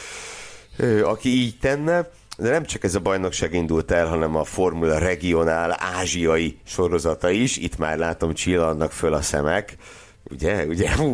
így tenne. De nem csak ez a bajnokság indult el, hanem a Formula Regionál ázsiai sorozata is. Itt már látom, csillannak föl a szemek. Ugye?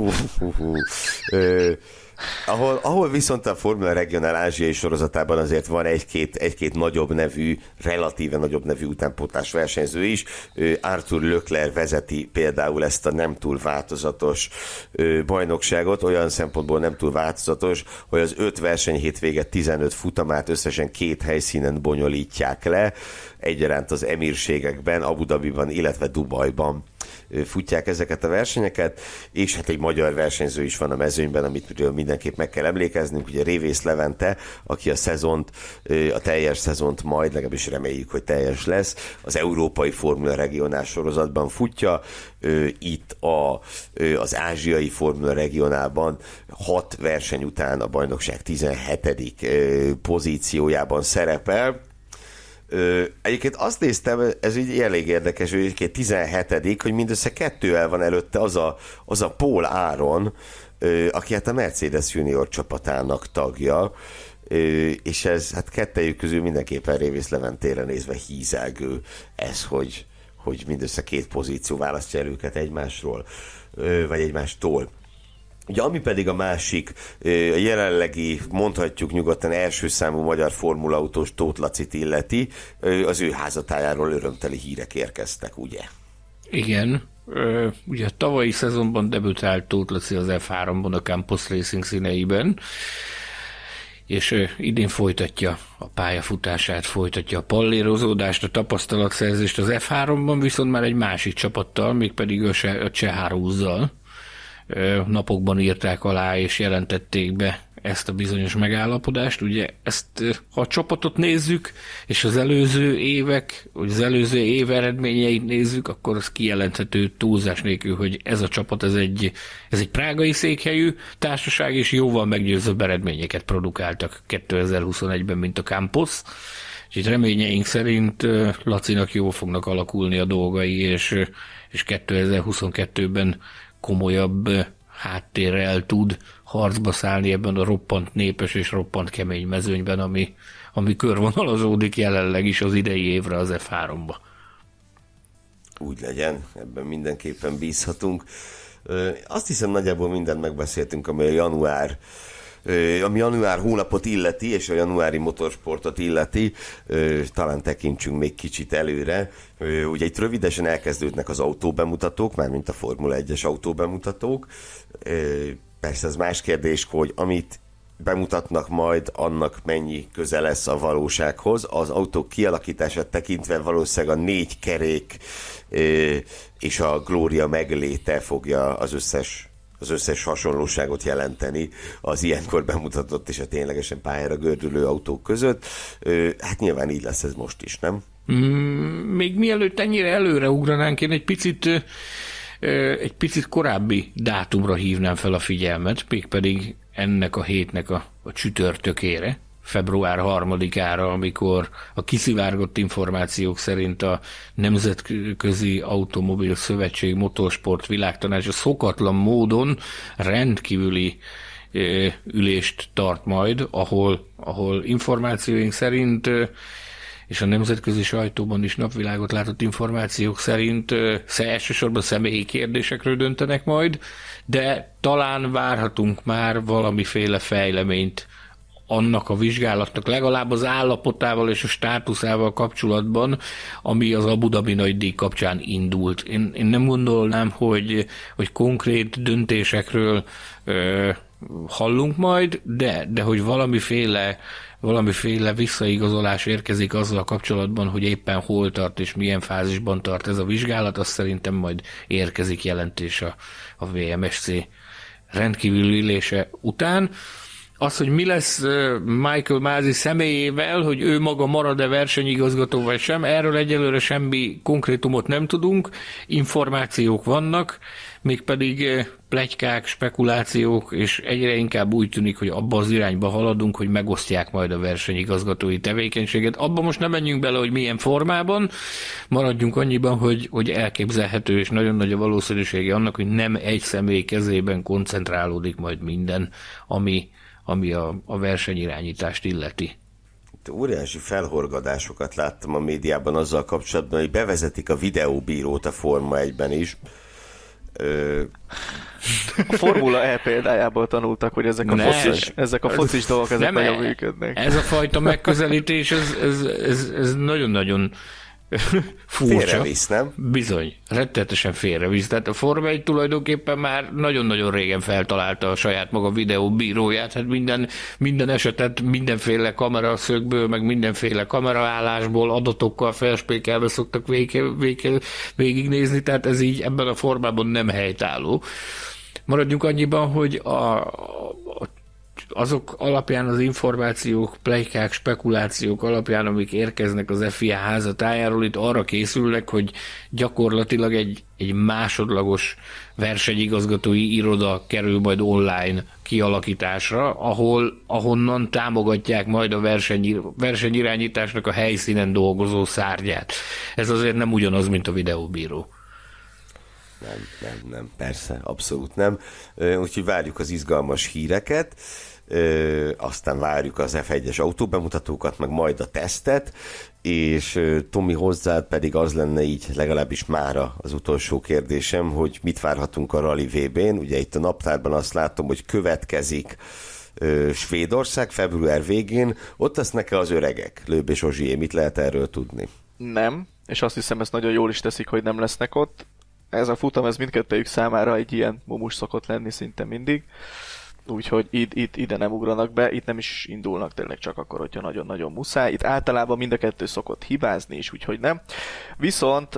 Ahol viszont a Formula Regionál ázsiai sorozatában azért van egy-két nagyobb nevű, relatíve nagyobb nevű utánpótlás versenyző is. Arthur Leclerc vezeti például ezt a nem túl változatos bajnokságot, olyan szempontból nem túl változatos, hogy az 5 verseny hétvége 15 futamát összesen 2 helyszínen bonyolítják le, egyaránt az Emírségekben, Abu Dhabiban, illetve Dubajban futják ezeket a versenyeket, és hát egy magyar versenyző is van a mezőnyben, amit mindenképp meg kell emlékeznünk, ugye Révész Levente, aki a teljes szezont majd, legalábbis reméljük, hogy teljes lesz, az Európai Formula Regionál sorozatban futja, itt az ázsiai Formula Regionálban 6 verseny után a bajnokság 17. pozíciójában szerepel. Egyébként azt néztem, ez így elég érdekes, hogy egyébként 17., hogy mindössze 2-el van előtte az a Paul Aaron, aki hát a Mercedes Junior csapatának tagja, és ez hát kettejük közül mindenképpen Révész Leventére nézve hízelgő ez, hogy mindössze 2 pozíció választja el őket egymásról, vagy egymástól. Ugye, ami pedig a másik, a jelenlegi, mondhatjuk nyugodtan első számú magyar formulaautós Tóth Lacit illeti, az ő házatájáról örömteli hírek érkeztek, ugye? Igen. Ugye a tavalyi szezonban debütált Tóth Laci az F3-ban a Campos Racing színeiben, és idén folytatja a pályafutását, folytatja a pallérozódást, a tapasztalatszerzést az F3-ban, viszont már egy másik csapattal, mégpedig a Cseháruzzal. Napokban írták alá és jelentették be ezt a bizonyos megállapodást. Ugye ezt, ha a csapatot nézzük, és az előző évek, vagy az előző év eredményeit nézzük, akkor az kijelenthető túlzás nélkül, hogy ez a csapat, ez egy prágai székhelyű társaság, és jóval meggyőzőbb eredményeket produkáltak 2021-ben, mint a Campos. És itt reményeink szerint Lacinak jól fognak alakulni a dolgai, és 2022-ben komolyabb háttérrel tud harcba szállni ebben a roppant népes és roppant kemény mezőnyben, ami körvonalazódik jelenleg is az idei évre az F3-ba. Úgy legyen, ebben mindenképpen bízhatunk. Azt hiszem nagyjából mindent megbeszéltünk, ami a január hónapot illeti, és a januári motorsportot illeti, talán tekintsünk még kicsit előre. Ugye itt rövidesen elkezdődnek az autóbemutatók, mármint a Formula 1-es autóbemutatók. Persze ez más kérdés, hogy amit bemutatnak majd, annak mennyi köze lesz a valósághoz. Az autók kialakítását tekintve valószínűleg a 4 kerék és a Glória megléte fogja az összes hasonlóságot jelenteni az ilyenkor bemutatott és a ténylegesen pályára gördülő autók között. Hát nyilván így lesz ez most is, nem? Még mielőtt ennyire előre ugranánk, én egy picit korábbi dátumra hívnám fel a figyelmet, mégpedig ennek a hétnek a csütörtökére, február 3-ára, amikor a kiszivárgott információk szerint a Nemzetközi Automobil Szövetség Motorsport Világtanácsa szokatlan módon rendkívüli ülést tart majd, ahol információink szerint és a nemzetközi sajtóban is napvilágot látott információk szerint elsősorban személyi kérdésekről döntenek majd, de talán várhatunk már valamiféle fejleményt annak a vizsgálatnak legalább az állapotával és a státuszával kapcsolatban, ami az Abu Dhabi nagydíj kapcsán indult. Én nem gondolnám, hogy konkrét döntésekről hallunk majd, de hogy valamiféle visszaigazolás érkezik azzal kapcsolatban, hogy éppen hol tart és milyen fázisban tart ez a vizsgálat, azt szerintem majd érkezik jelentés a VMSC rendkívüli ülése után. Az, hogy mi lesz Michael Masi személyével, hogy ő maga marad-e versenyigazgató vagy sem, erről egyelőre semmi konkrétumot nem tudunk, információk vannak, mégpedig pletykák, spekulációk, és egyre inkább úgy tűnik, hogy abba az irányba haladunk, hogy megosztják majd a versenyigazgatói tevékenységet. Abba most nem menjünk bele, hogy milyen formában, maradjunk annyiban, hogy elképzelhető, és nagyon nagy a valószínűsége annak, hogy nem egy személy kezében koncentrálódik majd minden, ami a versenyirányítást illeti. Óriási felhorgadásokat láttam a médiában azzal kapcsolatban, hogy bevezetik a videóbírót a Forma 1-ben is. A Formula E példájából tanultak, hogy ezek a focis dolgok nagyon működnek. Ez a fajta megközelítés, ez nagyon-nagyon furcsa. Félrevisz, nem? Bizony, rettenetesen félrevisz. Tehát a Forma 1 tulajdonképpen már nagyon-nagyon régen feltalálta a saját maga videóbíróját, hát minden esetet mindenféle kameraszögből, meg mindenféle kameraállásból, adatokkal felspékelve szoktak végignézni, tehát ez így ebben a formában nem helytálló. Maradjunk annyiban, hogy azok alapján, az információk, pletykák, spekulációk alapján, amik érkeznek az FIA házatájáról, itt arra készülnek, hogy gyakorlatilag egy másodlagos versenyigazgatói iroda kerül majd online kialakításra, ahonnan támogatják majd a versenyirányításnak a helyszínen dolgozó szárnyát. Ez azért nem ugyanaz, mint a videóbíró. Nem, persze, abszolút nem. Úgyhogy várjuk az izgalmas híreket, aztán várjuk az F1-es autóbemutatókat, meg majd a tesztet, és Tomi, hozzád pedig az lenne így legalábbis mára az utolsó kérdésem, hogy mit várhatunk a Rally VB-n. Ugye itt a naptárban azt látom, hogy következik Svédország február végén, ott lesznek-e az öregek? Lőb és Ozsié, mit lehet erről tudni? Nem, és azt hiszem, ezt nagyon jól is teszik, hogy nem lesznek ott. Ez a futam, ez mindkettőjük számára egy ilyen mumus szokott lenni szinte mindig. Úgyhogy itt ide nem ugranak be, itt nem is indulnak tényleg csak akkor, hogyha nagyon-nagyon muszáj. Itt általában mind a kettő szokott hibázni is, úgyhogy nem. Viszont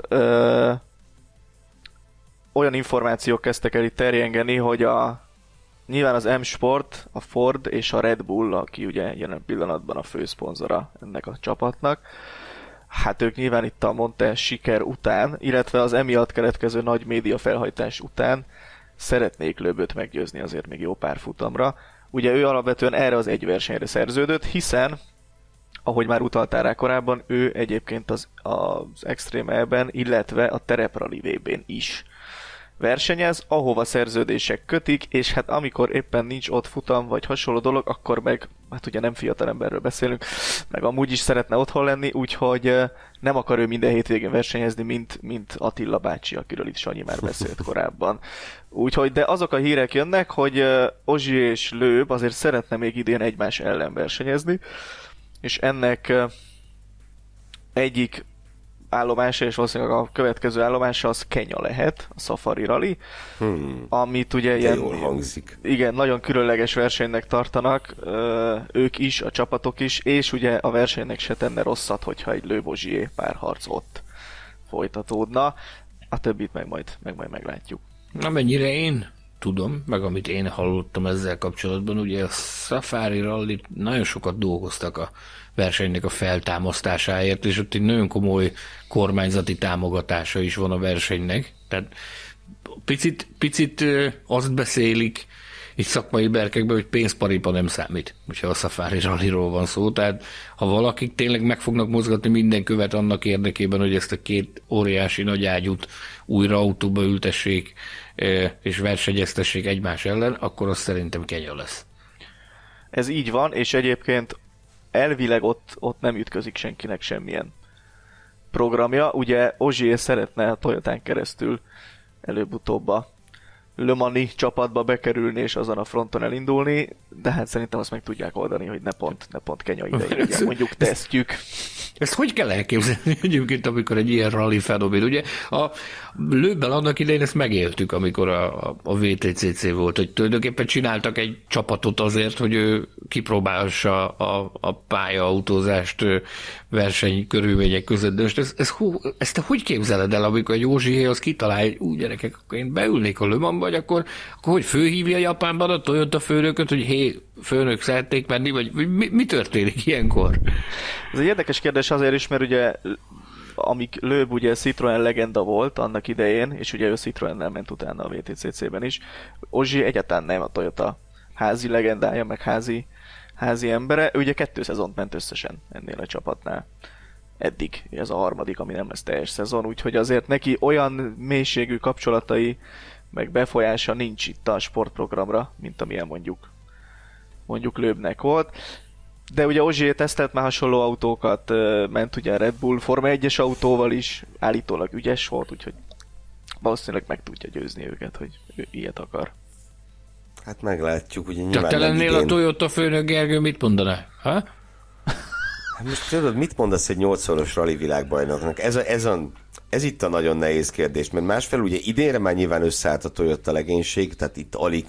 olyan információk kezdtek el itt terjengeni, hogy nyilván az M-Sport, a Ford és a Red Bull, aki ugye jelen pillanatban a főszponzora ennek a csapatnak, hát ők nyilván itt a Monte siker után, illetve az emiatt keletkező nagy média felhajtás után szeretnék Löböt meggyőzni azért még jó pár futamra. Ugye ő alapvetően erre az egy versenyre szerződött, hiszen, ahogy már utaltál rá korábban, ő egyébként az Extreme E-ben, illetve a Tereprali VB-n is versenyez, ahova szerződések kötik, és hát amikor éppen nincs ott futam, vagy hasonló dolog, akkor meg, hát ugye nem fiatalemberről beszélünk, meg amúgy is szeretne otthon lenni, úgyhogy nem akar ő minden hétvégén versenyezni, mint Attila bácsi, akiről itt Sanyi már beszélt korábban. Úgyhogy, de azok a hírek jönnek, hogy Ozsi és Lőb azért szeretne még idén egymás ellen versenyezni, és ennek egyik állomása, és valószínűleg a következő állomása az Kenya lehet, a Safari Rally, amit ugye ilyen, jól hangzik. Igen, nagyon különleges versenynek tartanak, ők is, a csapatok is, és ugye a versenynek se tenne rosszat, hogyha egy Lőbozsié párharc ott folytatódna. A többit meg majd meglátjuk. Amennyire én tudom, meg amit én hallottam ezzel kapcsolatban, ugye a Safari Rally nagyon sokat dolgoztak a versenynek a feltámasztásáért, és ott egy nagyon komoly kormányzati támogatása is van a versenynek. Tehát picit azt beszélik így szakmai berkekben, hogy pénzparipa nem számít, hogyha a Safari Rallyról van szó. Tehát ha valakik tényleg meg fognak mozgatni minden követ annak érdekében, hogy ezt a két óriási nagy ágyút újra autóba ültessék, és versenyeztessék egymás ellen, akkor az szerintem Kenya lesz. Ez így van, és egyébként elvileg ott nem ütközik senkinek semmilyen programja. Ugye Ogier szeretne a Toyotán keresztül előbb-utóbb a Le Mani csapatba bekerülni és azon a fronton elindulni, de hát szerintem azt meg tudják oldani, hogy ne pont Kenya idején mondjuk tesztjük. Ezt hogy kell elképzelni egyébként, amikor egy ilyen rally fenomén? Ugye a Lőbbel annak idején ezt megéltük, amikor a VTCC volt, hogy tulajdonképpen csináltak egy csapatot azért, hogy ő kipróbálhassa a pályaautózást versenykörülmények között. De most ezt te hogy képzeled el, amikor egy Ogier az kitalálja, úgy gyerekek, akkor én beülnék a Le Mansba, vagy akkor hogy fölhívja Japánban a Toyota főnököt, hogy hé, főnök, szeretnék menni, vagy mi történik ilyenkor? Ez egy érdekes kérdés azért is, mert ugye amíg Loeb ugye Citroën legenda volt annak idején, és ugye ő Citroënnel ment utána a VTCC-ben is, Ogier egyáltalán nem a Toyota házi legendája, meg házi embere, ő ugye 2 szezont ment összesen ennél a csapatnál. Eddig, ez a harmadik, ami nem lesz teljes szezon, úgyhogy azért neki olyan mélységű kapcsolatai, meg befolyása nincs itt a sportprogramra, mint amilyen mondjuk Loebnek volt. De ugye Ogier tesztelt már hasonló autókat, ment ugye a Red Bull Forma 1-es autóval is, állítólag ügyes volt, úgyhogy valószínűleg meg tudja győzni őket, hogy ő ilyet akar. Hát meglátjuk, ugye nyilván. Tehát te lennél a Toyota főnök, Gergő, mit mondaná? Ha? Hát most tudod, mit mondasz egy 8-szoros rally világbajnoknak? Ez itt a nagyon nehéz kérdés, mert másfelé ugye idénre már nyilván összeállt a Toyota legénység, tehát itt alig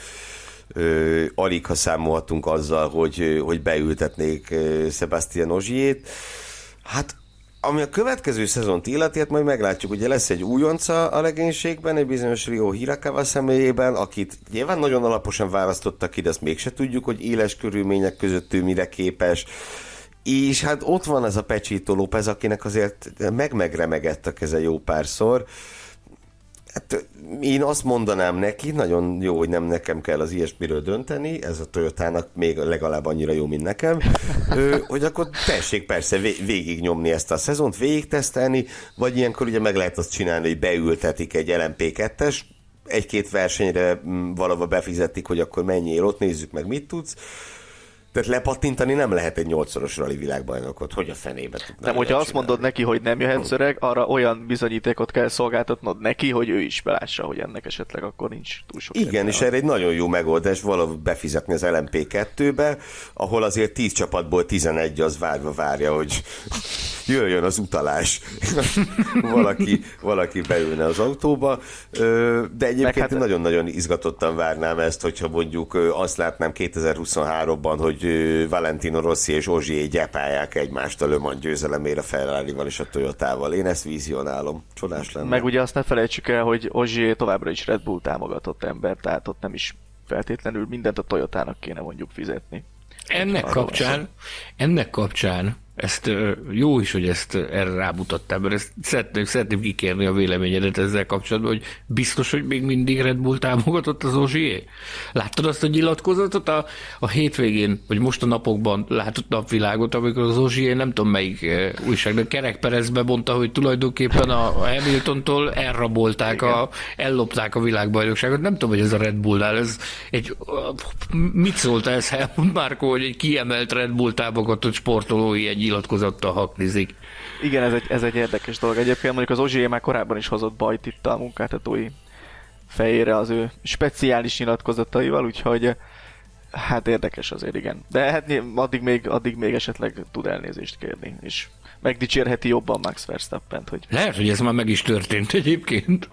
ha számolhatunk azzal, hogy beültetnék Sébastien Ogiert. Hát ami a következő szezont illeti, hát majd meglátjuk, ugye lesz egy újonca a legénységben, egy bizonyos Ryo Hirakawa személyében, akit nyilván nagyon alaposan választottak ki, de azt mégse tudjuk, hogy éles körülmények között ő mire képes. És hát ott van ez a Pechito López, akinek azért megremegett a keze jó párszor. Hát én azt mondanám neki, nagyon jó, hogy nem nekem kell az ilyesmiről dönteni, ez a Toyotának még legalább annyira jó, mint nekem, hogy akkor tessék persze végignyomni ezt a szezont, végigtesztelni, vagy ilyenkor ugye meg lehet azt csinálni, hogy beültetik egy LMP2-es, egy-két versenyre valahol befizetik, hogy akkor menjél ott, nézzük meg, mit tudsz. Tehát lepattintani nem lehet egy 8-szoros rally világbajnokot, hogy a fenébe tudná. Nem, hogyha azt mondod neki, hogy nem jöhetsz öreg, arra olyan bizonyítékot kell szolgáltatnod neki, hogy ő is belássa, hogy ennek esetleg akkor nincs túl sok. Igen, és erre egy nagyon jó megoldás valahol befizetni az LMP2-be, ahol azért 10 csapatból 11 az várja, hogy jöjjön az utalás. valaki beülne az autóba, de egyébként hát nagyon-nagyon izgatottan várnám ezt, hogyha mondjuk azt látnám 2023-ban, hogy Valentino Rossi és Ogier gyepálják egymást a Le Mans győzelemére a Ferrarival és a Toyotával. Én ezt vízionálom. Csodás lenne. Meg ugye azt ne felejtsük el, hogy Ogier továbbra is Red Bull támogatott ember, tehát ott nem is feltétlenül mindent a Toyotának kéne mondjuk fizetni. Ennek kapcsán ezt jó is, hogy ezt erre rámutattál, mert ezt szeretném kikérni a véleményedet ezzel kapcsolatban, hogy biztos, hogy még mindig Red Bull támogatott az Ogier? Láttad azt a nyilatkozatot a hétvégén, vagy most a napokban látott napvilágot, amikor az Ogier nem tudom melyik újság, de Kerek Perezbe mondta, hogy tulajdonképpen a Hamiltontól elrabolták, ellopták a világbajnokságot. Nem tudom, hogy ez a Red Bullnál, mit szólt ez Helmut Marko, hogy egy kiemelt Red Bull támogatott sportoló ilyen nyilatkozattal haknizik. Igen, ez egy érdekes dolog. Egyébként mondjuk az Ogier már korábban is hozott bajt itt a munkáltatói fejére az ő speciális nyilatkozataival, úgyhogy Hát érdekes azért, igen. De hát addig még esetleg tud elnézést kérni, és megdicsérheti jobban Max Verstappent, hogy... Lehet, hogy ez már meg is történt egyébként.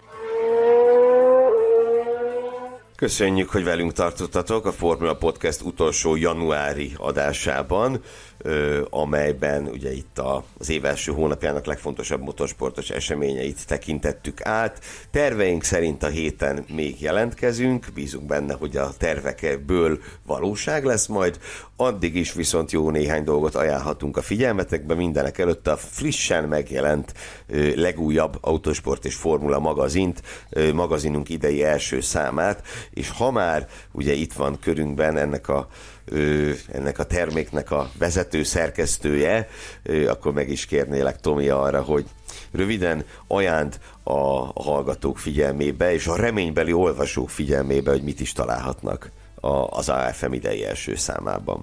Köszönjük, hogy velünk tartottatok a Formula Podcast utolsó januári adásában, amelyben ugye itt az év első hónapjának legfontosabb motorsportos eseményeit tekintettük át. Terveink szerint a héten még jelentkezünk, bízunk benne, hogy a tervekből valóság lesz majd, addig is viszont jó néhány dolgot ajánlhatunk a figyelmetekbe, mindenek előtt a frissen megjelent legújabb autósport és formula magazinunk idei első számát, és ha már ugye itt van körünkben ennek a terméknek a vezető szerkesztője, akkor meg is kérnélek, Tomi, arra, hogy röviden ajánd a hallgatók figyelmébe, és a reménybeli olvasók figyelmébe, hogy mit is találhatnak az AFM idei első számában.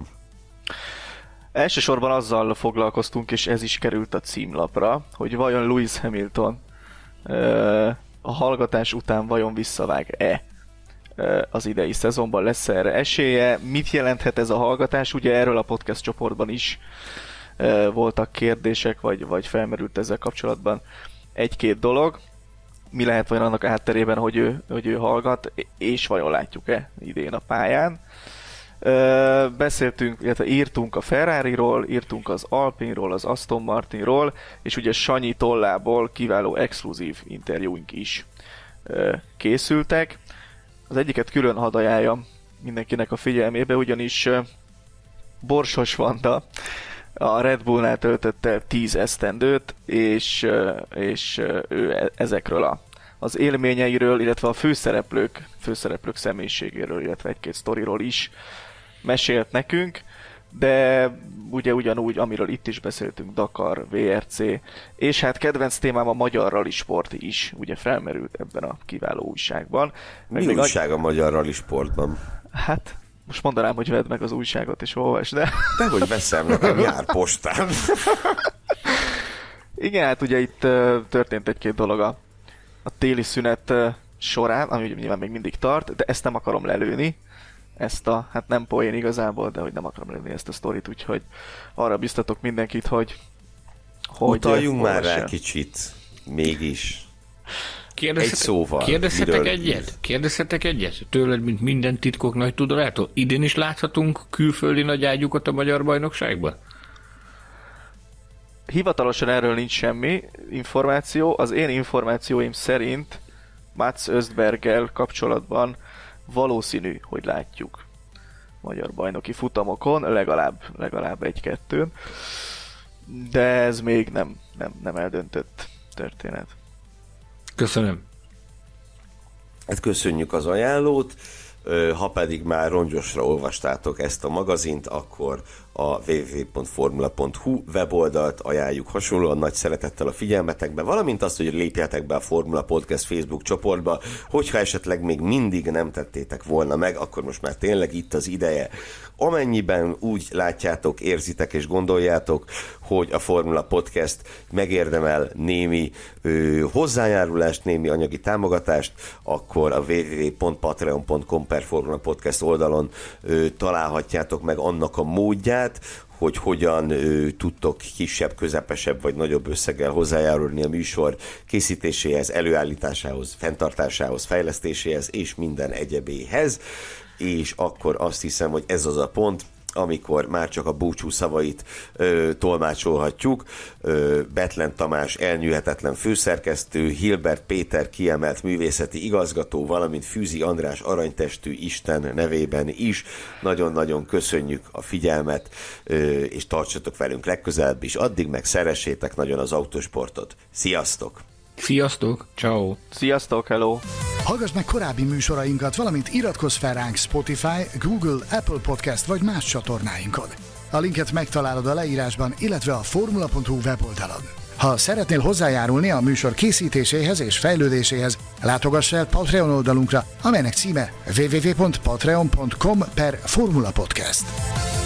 Elsősorban azzal foglalkoztunk, és ez is került a címlapra, hogy vajon Lewis Hamilton a hallgatás után vajon visszavág-e az idei szezonban, lesz erre esélye, mit jelenthet ez a hallgatás, ugye erről a podcast csoportban is voltak kérdések, vagy felmerült ezzel kapcsolatban egy-két dolog, mi lehet vajon annak a hátterében, hogy ő hallgat, és vajon látjuk-e idén a pályán. Beszéltünk, illetve írtunk a Ferrariról, írtunk az Alpinról, az Aston Martinról, és ugye Sanyi tollából kiváló exkluzív interjúink is készültek. Az egyiket külön hadd ajánljam mindenkinek a figyelmébe, ugyanis Borsos Vanda a Red Bullnál töltött el 10 esztendőt, és ő ezekről az élményeiről, illetve a főszereplők személyiségéről, illetve egy-két sztoriról is mesélt nekünk, de ugye ugyanúgy, amiről itt is beszéltünk, Dakar, VRC, és hát kedvenc témám a Magyar Rally Sport is, ugye felmerült ebben a kiváló újságban. Mi újság a Magyar Rally Sportban? Hát, most mondanám, hogy vedd meg az újságot és olvasd, de... Dehogy veszem, nekem jár postán. Igen, hát ugye itt történt egy-két dolog a téli szünet során, ami ugye nyilván még mindig tart, de ezt nem akarom lelőni. Hát nem poén igazából, de hogy nem akarom lelőni ezt a sztorit, úgyhogy arra biztatok mindenkit, hogy utaljunk már rá kicsit, mégis. Egy szóval. Kérdezhetek egyet? Tőled, mint minden titkok nagy tudorától? Idén is láthatunk külföldi nagy ágyukat a magyar bajnokságban? Hivatalosan erről nincs semmi információ. Az én információim szerint Mats Östberggel kapcsolatban valószínű, hogy látjuk magyar bajnoki futamokon, legalább egy-kettőn, de ez még nem eldöntött történet. Köszönöm. Hát köszönjük az ajánlót, ha pedig már rongyosra olvastátok ezt a magazint, akkor a www.formula.hu weboldalt ajánljuk hasonlóan nagy szeretettel a figyelmetekbe, valamint azt, hogy lépjetek be a Formula Podcast Facebook csoportba, hogyha esetleg még mindig nem tettétek volna meg, akkor most már tényleg itt az ideje. Amennyiben úgy látjátok, érzitek és gondoljátok, hogy a Formula Podcast megérdemel némi hozzájárulást, némi anyagi támogatást, akkor a www.patreon.com/Formula Podcast oldalon találhatjátok meg annak a módját, hogy hogyan tudtok kisebb, közepesebb vagy nagyobb összeggel hozzájárulni a műsor készítéséhez, előállításához, fenntartásához, fejlesztéséhez és minden egyebéhez. És akkor azt hiszem, hogy ez az a pont, amikor már csak a búcsú szavait tolmácsolhatjuk. Bethlen Tamás elnyűhetetlen főszerkesztő, Hilbert Péter kiemelt művészeti igazgató, valamint Fűzi András aranytestű Isten nevében is. Nagyon-nagyon köszönjük a figyelmet, és tartsatok velünk legközelebb is. Addig meg szeressétek nagyon az autósportot. Sziasztok! Sziasztok, ciao. Sziasztok, hello! Hallgass meg korábbi műsorainkat, valamint iratkozz fel ránk Spotify, Google, Apple Podcast vagy más csatornáinkon. A linket megtalálod a leírásban, illetve a formula.hu weboldalon. Ha szeretnél hozzájárulni a műsor készítéséhez és fejlődéséhez, látogass el Patreon oldalunkra, amelynek címe www.patreon.com/Formula Podcast.